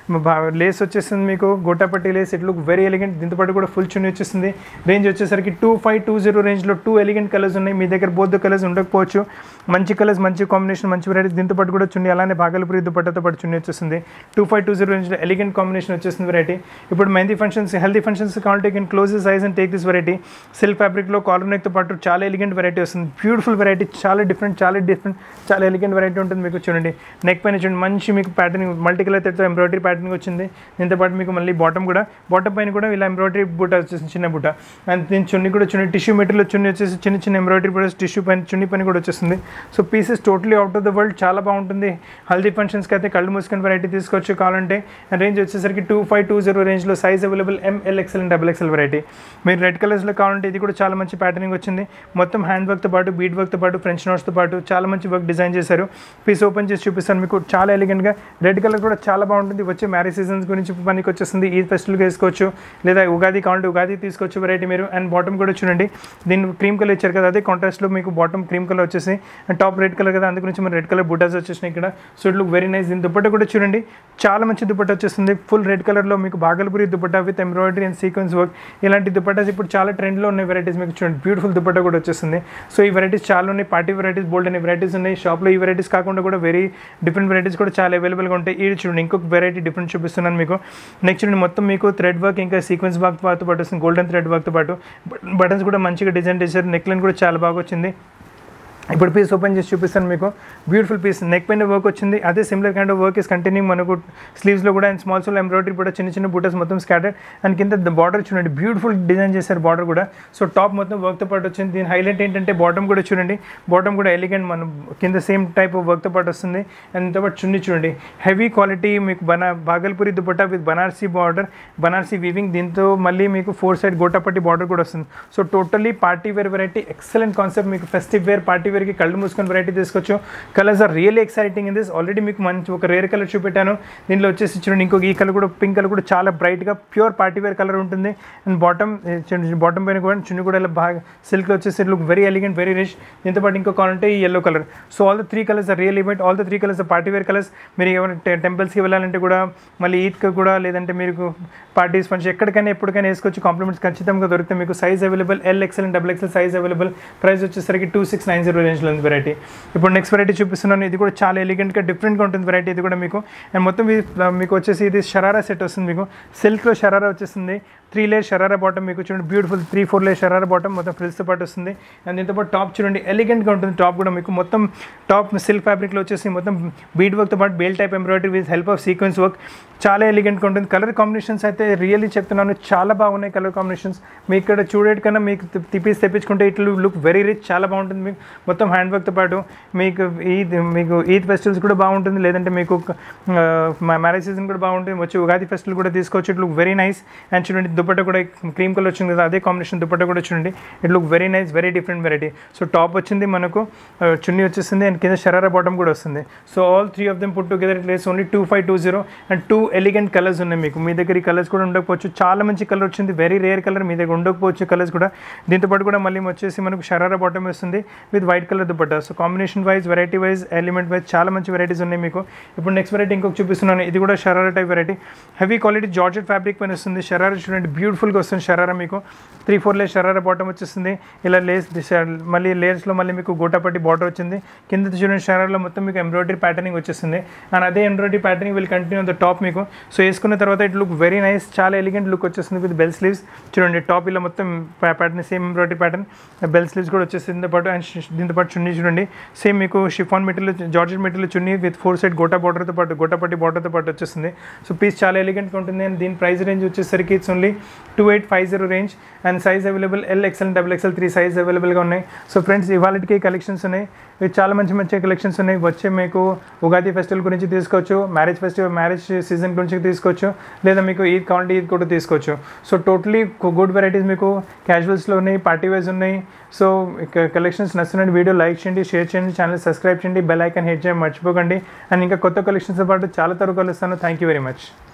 లేస్ వచ్చేస్తుంది, మీకు gotapatti lace. It look very elegant. దీంతో పాటు కూడా ఫుల్ చున్నీ వచ్చేస్తుంది. రేంజ్ వచ్చేసరికి టూ ఫైవ్ టూ జీరో రేంజ్లో టూ ఎలిగెంట్ కలర్స్ ఉన్నాయి. మీ దగ్గర బోత్ కలర్స్ ఉండకపోవచ్చు. మంచి కలర్స్, మంచి కాంబినేషన్, మంచి వెరైటీస్. దీంతో పాటు కూడా చున్నీ అలానే భాగల్పూరి దుపట్టాతో పాటు చున్నీ వచ్చేస్తుంది. టూ ఫైవ్ టూ జీరో రేంజ్లో ఎలిగెంట్ కాంబినేషన్ వచ్చేస్తుంది వెరైటీ. ఇప్పుడు మెహందీ ఫంక్షన్స్, హెల్దీ ఫంక్షన్స్ కావాలంటే can close size and take this variety. Silk ఫ్యాబ్రిక్లో కాలర్ నెక్తో పాటు చాలా ఎలిగెంట్ వెరైటీ వస్తుంది. బ్యూటిఫుల్ వెరైటీ, చాలా డిఫరెంట్, చాలా డిఫరెంట్, చాలా ఎలిగెంట్ వెరైటీ ఉంటుంది. మీకు చూడండి నెక్ పైన చూడండి మంచి మీకు ప్యాటర్న్, మల్టీ కలర్ తో ఎంబ్రాయిడరీ ప్యాటర్న్ వచ్చింది. దీంతో పాటు మీకు మళ్ళీ బాటమ్ కూడా, బాటమ్ పైన కూడా ఇలా ఎంబ్రాయిడరీ బూట వచ్చేసింది, చిన్న బూట. అండ్ దీని చున్నీ కూడా చున్నీ టిష్యూ మెటీరియల్ చున్నీ వచ్చేసి చిన్న చిన్న ఎంబ్రాయిడరీ కూడా టిష్యూ పైన చున్నీ పైన కూడా వచ్చేస్తుంది. So pieces totally out of the world, చాలా బాగుంటుంది. హల్దీ ఫంక్షన్స్కి అయితే కళ్ళు మూసుకొని వెరైటీ తీసుకోవచ్చు కావాలంటే. అండ్ రేంజ్ వచ్చేసరికి టూ ఫైవ్ టూ జీరో రేంజ్లో size available M L XL and double XL variety. మీరు రెడ్ కలర్స్లో కావాలంటే ఇది కూడా చాలా మంచి ప్యాటర్నింగ్ వచ్చింది. మొత్తం హ్యాండ్ వర్క్తో పాటు, బీడ్ వర్క్తో పాటు, ఫ్రెంచ్ నోట్స్తో పాటు చాలా మంచి వర్క్ డిజైన్ చేశారు. పీస్ ఓపెన్ చేసి చూపిస్తాను మీకు. చాలా ఎలిగెంట్గా రెడ్ కలర్ కూడా చాలా బాగుంటుంది. వచ్చే మ్యారేజ్ సీజన్స్ గురించి పనికి వచ్చేస్తుంది. ఈ ఫెస్టివల్గా వేసుకోవచ్చు, లేదా ఉగాది కావాలంటే ఉగాది తీసుకోవచ్చు వెరైటీ మీరు. అండ్ బాటమ్ కూడా చూడండి, దీన్ని క్రీమ్ కలర్ ఇచ్చారు కదా, అదే కాంట్రాస్ట్లో మీకు బాటమ్ క్రీమ్ కలర్ వచ్చేసి అండ్ టాప్ రెడ్ కలర్ కదా, అందుగురించి మన రెడ్ కలర్ బుటాస్ వచ్చేసినాయి ఇక్కడ. So it look very nice. దీని దుపట్టా కూడా చూడండి చాలా మంచి దుపట్టా వచ్చేస్తుంది. ఫుల్ రెడ్ కలర్లో మీకు Bhagalpuri dupatta with embroidery and sequence work. ఇలాంటి దుపట్టాస్ ఇప్పుడు చాలా ట్రెండ్లో ఉన్న వెరైటీస్ మీకు చూడండి. బ్యూటిఫుల్ దుపట్టా కూడా వచ్చేస్తుంది. సో ఈ వెరైటీస్ చాలా ఉన్నాయి. పార్టీ వెరైటీస్ బోల్డ్ అనే వెరైటీస్ ఉన్నాయి షాప్లో. ఈ వెరైటీస్ కాకుండా కూడా వెరీ డిఫరెంట్ వెరైటీస్ కూడా చాలా అవైలబుల్గా ఉంటాయి. ఇది చూడండి ఇంకొక వెరైటీ డిఫరెంట్ చూపిస్తున్నాను మీకు. నెక్స్ట్ చూడండి మొత్తం మీకు థ్రెడ్ వర్క్ ఇంకా సీక్వెన్స్ వర్క్ పాటు పాటు వస్తుంది. గోల్డెన్ థ్రెడ్ వర్క్తో పాటు బటన్స్ కూడా మంచిగా డిజైన్ చేశారు. నెక్ లైన్ కూడా చాలా బాగా వచ్చింది. ఇప్పుడు పీస్ ఓపెన్ చేసి చూపిస్తాను మీకు. బ్యూటిఫుల్ పీస్, నెక్ పైన వర్క్ వచ్చింది. అదే similar kind of work is continue మనకు స్లీవ్స్లో కూడా. అండ్ స్మాల్ స్మాల్ ఎంబ్రాయిడరీ కూడా, చిన్న చిన్న బూటస్ మొత్తం స్కాటర్డ్. అండ్ కింద బార్డర్ చూడండి బ్యూటిఫుల్ డిజైన్ చేశారు బార్డర్ కూడా. సో టాప్ మొత్తం వర్క్తో పాటు వచ్చింది. దీని హైలైట్ ఏంటంటే బాటమ్ కూడా చూడండి, బాటమ్ కూడా ఎలిగెంట్ మనం కింద సేమ్ టైప్ ఆఫ్ వర్క్తో పాటు వస్తుంది. అండ్ దాంతో పాటు చున్నీ చూడండి హెవీ క్వాలిటీ మీకు బనా Bhagalpuri dupatta with Banarasi border, Banarasi weaving. దీంతో మళ్ళీ మీకు ఫోర్ సైడ్ గోటాపట్టి బార్డర్ కూడా వస్తుంది. So totally party wear variety, excellent concept. మీకు ఫెస్టివ్ వేర్, పార్టీ వేర్కి కళ్ళు మూసుకొని వెరైటీ తీసుకోవచ్చు. Colours are really exciting in this. Already మీకు మంచి ఒక రేర్ కలర్ చూపెట్టాను. దీనిలో వచ్చేసి చూడండి ఇంకొక ఈ కలర్ కూడా, పింక్ కలర్ కూడా చాలా బ్రైట్గా ప్యూర్ పార్టీ వేర్ కలర్ ఉంటుంది. అండ్ బాటమ్ బాటమ్ పైన కూడా చున్నీ కూడా ఇలా బాగా సిల్క్లో వచ్చేసి look very elegant, very rich. దీంతో పాటు ఇంకో కావాలంటే ఈ yellow colour. So all the three colours are real event. All the three colours party wear colours. మీరు ఏమైనా టెంపుల్స్కి వెళ్ళాలంటే కూడా, మళ్ళీ ఈద్కి కూడా, లేదంటే మీరు పార్టీస్ ఫంక్షన్ ఎక్కడికైనా ఎప్పటికైనా వేసుకోవచ్చు. కాంప్లిమెంట్స్ ఖచ్చితంగా దొరుకుతాయి మీకు. Size available L XL and double XL size available. Price వచ్చేసరికి టూ సిక్స్ నైన్ జీరో రేంజ్లో ఉంది వెరైటీ. ఇప్పుడు నెక్స్ట్ వెరైటీ చూపిస్తున్నాను. ఇది కూడా చాలా ఎలిగెంట్గా డిఫరెంట్గా ఉంటుంది వెరైటీ ఇది కూడా మీకు. అండ్ మొత్తం మీకు వచ్చేసి ఇది షరారా సెట్ వస్తుంది మీకు. సిల్క్లో షరారా వచ్చేస్తుంది. త్రీ లేయర్ షరారా బాటమ్ మీకు చూడండి beautiful. Three four layer sharara bottom మొత్తం ఫ్రిల్స్తో పాటు వస్తుంది. అండ్ దీంతో పాటు టాప్ చూడండి ఎలిగెంట్గా ఉంటుంది. టాప్ కూడా మీకు మొత్తం టాప్ సిల్క్ ఫ్యాబ్రిక్లో వచ్చేసి మొత్తం బీడ్ వర్క్తో పాటు బేల్ type embroidery with help of sequence work. చాలా ఎలిగెంట్గా ఉంటుంది. కలర్ కాంబినేషన్స్ అయితే రియల్లీ చెప్తున్నాను చాలా బాగున్నాయి కలర్ కాంబినేషన్స్. మీకు ఇక్కడ చూడేటి కన్నా మీకు తిప్పేసి తెప్పించుకుంటే ఇట్లు లుక్ వెరీ రిచ్, చాలా బాగుంటుంది. మీకు మొత్తం హ్యాండ్ వర్క్తో పాటు మీకు ఈద్ మీకు ఈద్ ఫెస్టివల్స్ కూడా బాగుంటుంది, లేదంటే మీకు మ్యారేజ్ సీజన్ కూడా బాగుంటుంది. వచ్చి ఉగాది ఫెస్టివల్ కూడా తీసుకోవచ్చు. It look very nice. And చూడండి దుపట్టా కూడా క్రీమ్ కలర్ వచ్చింది కదా, అదే కాంబినేషన్ దుపట్టా కూడా చూడండి. It look very nice, very different variety. So top వచ్చింది మనకు, చున్నీ వచ్చేసింది, అండ్ కింద షరారా బాటమ్ కూడా వస్తుంది. So all three of them put together it lace only two five two zero. And two elegant colours ఉన్నాయి మీకు. మీ దగ్గర ఈ కలర్స్ కూడా ఉండకపోవచ్చు. చాలా మంచి కలర్ వచ్చింది, వెరీ రేర్ కలర్. మీ దగ్గర ఉండకపోవచ్చు కలర్స్ కూడా. దీంతో పాటు కూడా మళ్ళీ వచ్చేసి మనకు షరారా బాటమ్ వస్తుంది with white colour dupatta. So combination wise, variety wise, element wise చాలా మంచి వెరైటీస్ ఉన్నాయి మీకు. ఇప్పుడు నెక్స్ట్ వెరైటీ ఇంకొక చూపిస్తున్నాను. ఇది కూడా sharara type variety. Heavy quality georgette fabric పైన వస్తుంది. షరారా చూడండి బ్యూటిఫుల్గా వస్తుంది షరారా మీకు. Three four layer sharara bottom వచ్చేస్తుంది. ఇలా లేస్ మళ్ళీ లేయర్స్లో మళ్ళీ మీకు గోటాపట్టి బార్డర్ వచ్చింది. కింద చూడండి షరారాలో మొత్తం మీకు ఎంబ్రాయిడరీ ప్యాటర్నింగ్ వచ్చేస్తుంది. అండ్ అదే embroidery patterning will continue on the top మీకు. సో వేసుకున్న తర్వాత ఇట్ లుక్ వెరీ నైస్, చాలా ఎలిగెంట్ లుక్ వచ్చేస్తుంది విత్ బెల్ స్లీవ్స్. చూడండి టాప్ ఇలా మొత్తం pattern same embroidery pattern, bell sleeves కూడా వచ్చేస్తుంది. దీంతో పాటు అండ్ దీంతో పాటు చున్నీ చూడండి సేమ్ మీకు chiffon material, georgette material chunni with four side gota బార్డర్తో పాటు, గోటాపట్టి బార్డర్తో పాటు వచ్చేస్తుంది. సో పీస్ చాలా ఎలిగెంట్గా ఉంటుంది. అండ్ దీని ప్రైస్ రేంజ్ వచ్చేసరికి it's only two eight five zero range. And size available L XL double XL three size అవైలబుల్గా ఉన్నాయి. సో ఫ్రెండ్స్ ఇవాళకి కలెక్షన్స్ ఉన్నాయి. ఇవి చాలా మంచి మంచి కలెక్షన్స్ ఉన్నాయి. వచ్చే మీకు ఉగాది ఫెస్టివల్ గురించి తీసుకోవచ్చు, మ్యారేజ్ ఫెస్టివల్ మ్యారేజ్ సీజన్ గురించి తీసుకోవచ్చు, లేదా మీకు ఈద్ కావాలంటే ఈద్ కూడా తీసుకోవచ్చు. సో టోటలీ గుడ్ వెరైటీస్ మీకు క్యాజువల్స్లో ఉన్నాయి, పార్టీ వైజ్ ఉన్నాయి. సో కలెక్షన్స్ నచ్చినట్టు వీడియో లైక్ చేయండి, షేర్ చేయండి, ఛానల్ సబ్స్క్రైబ్ చేయండి, బెల్ ఐకాన్ హిట్ చేయడం మర్చిపోకండి. అండ్ ఇంకా కొత్త కలెక్షన్స్తో పాటు చాలా తరకు కలుస్తాను. Thank you very much.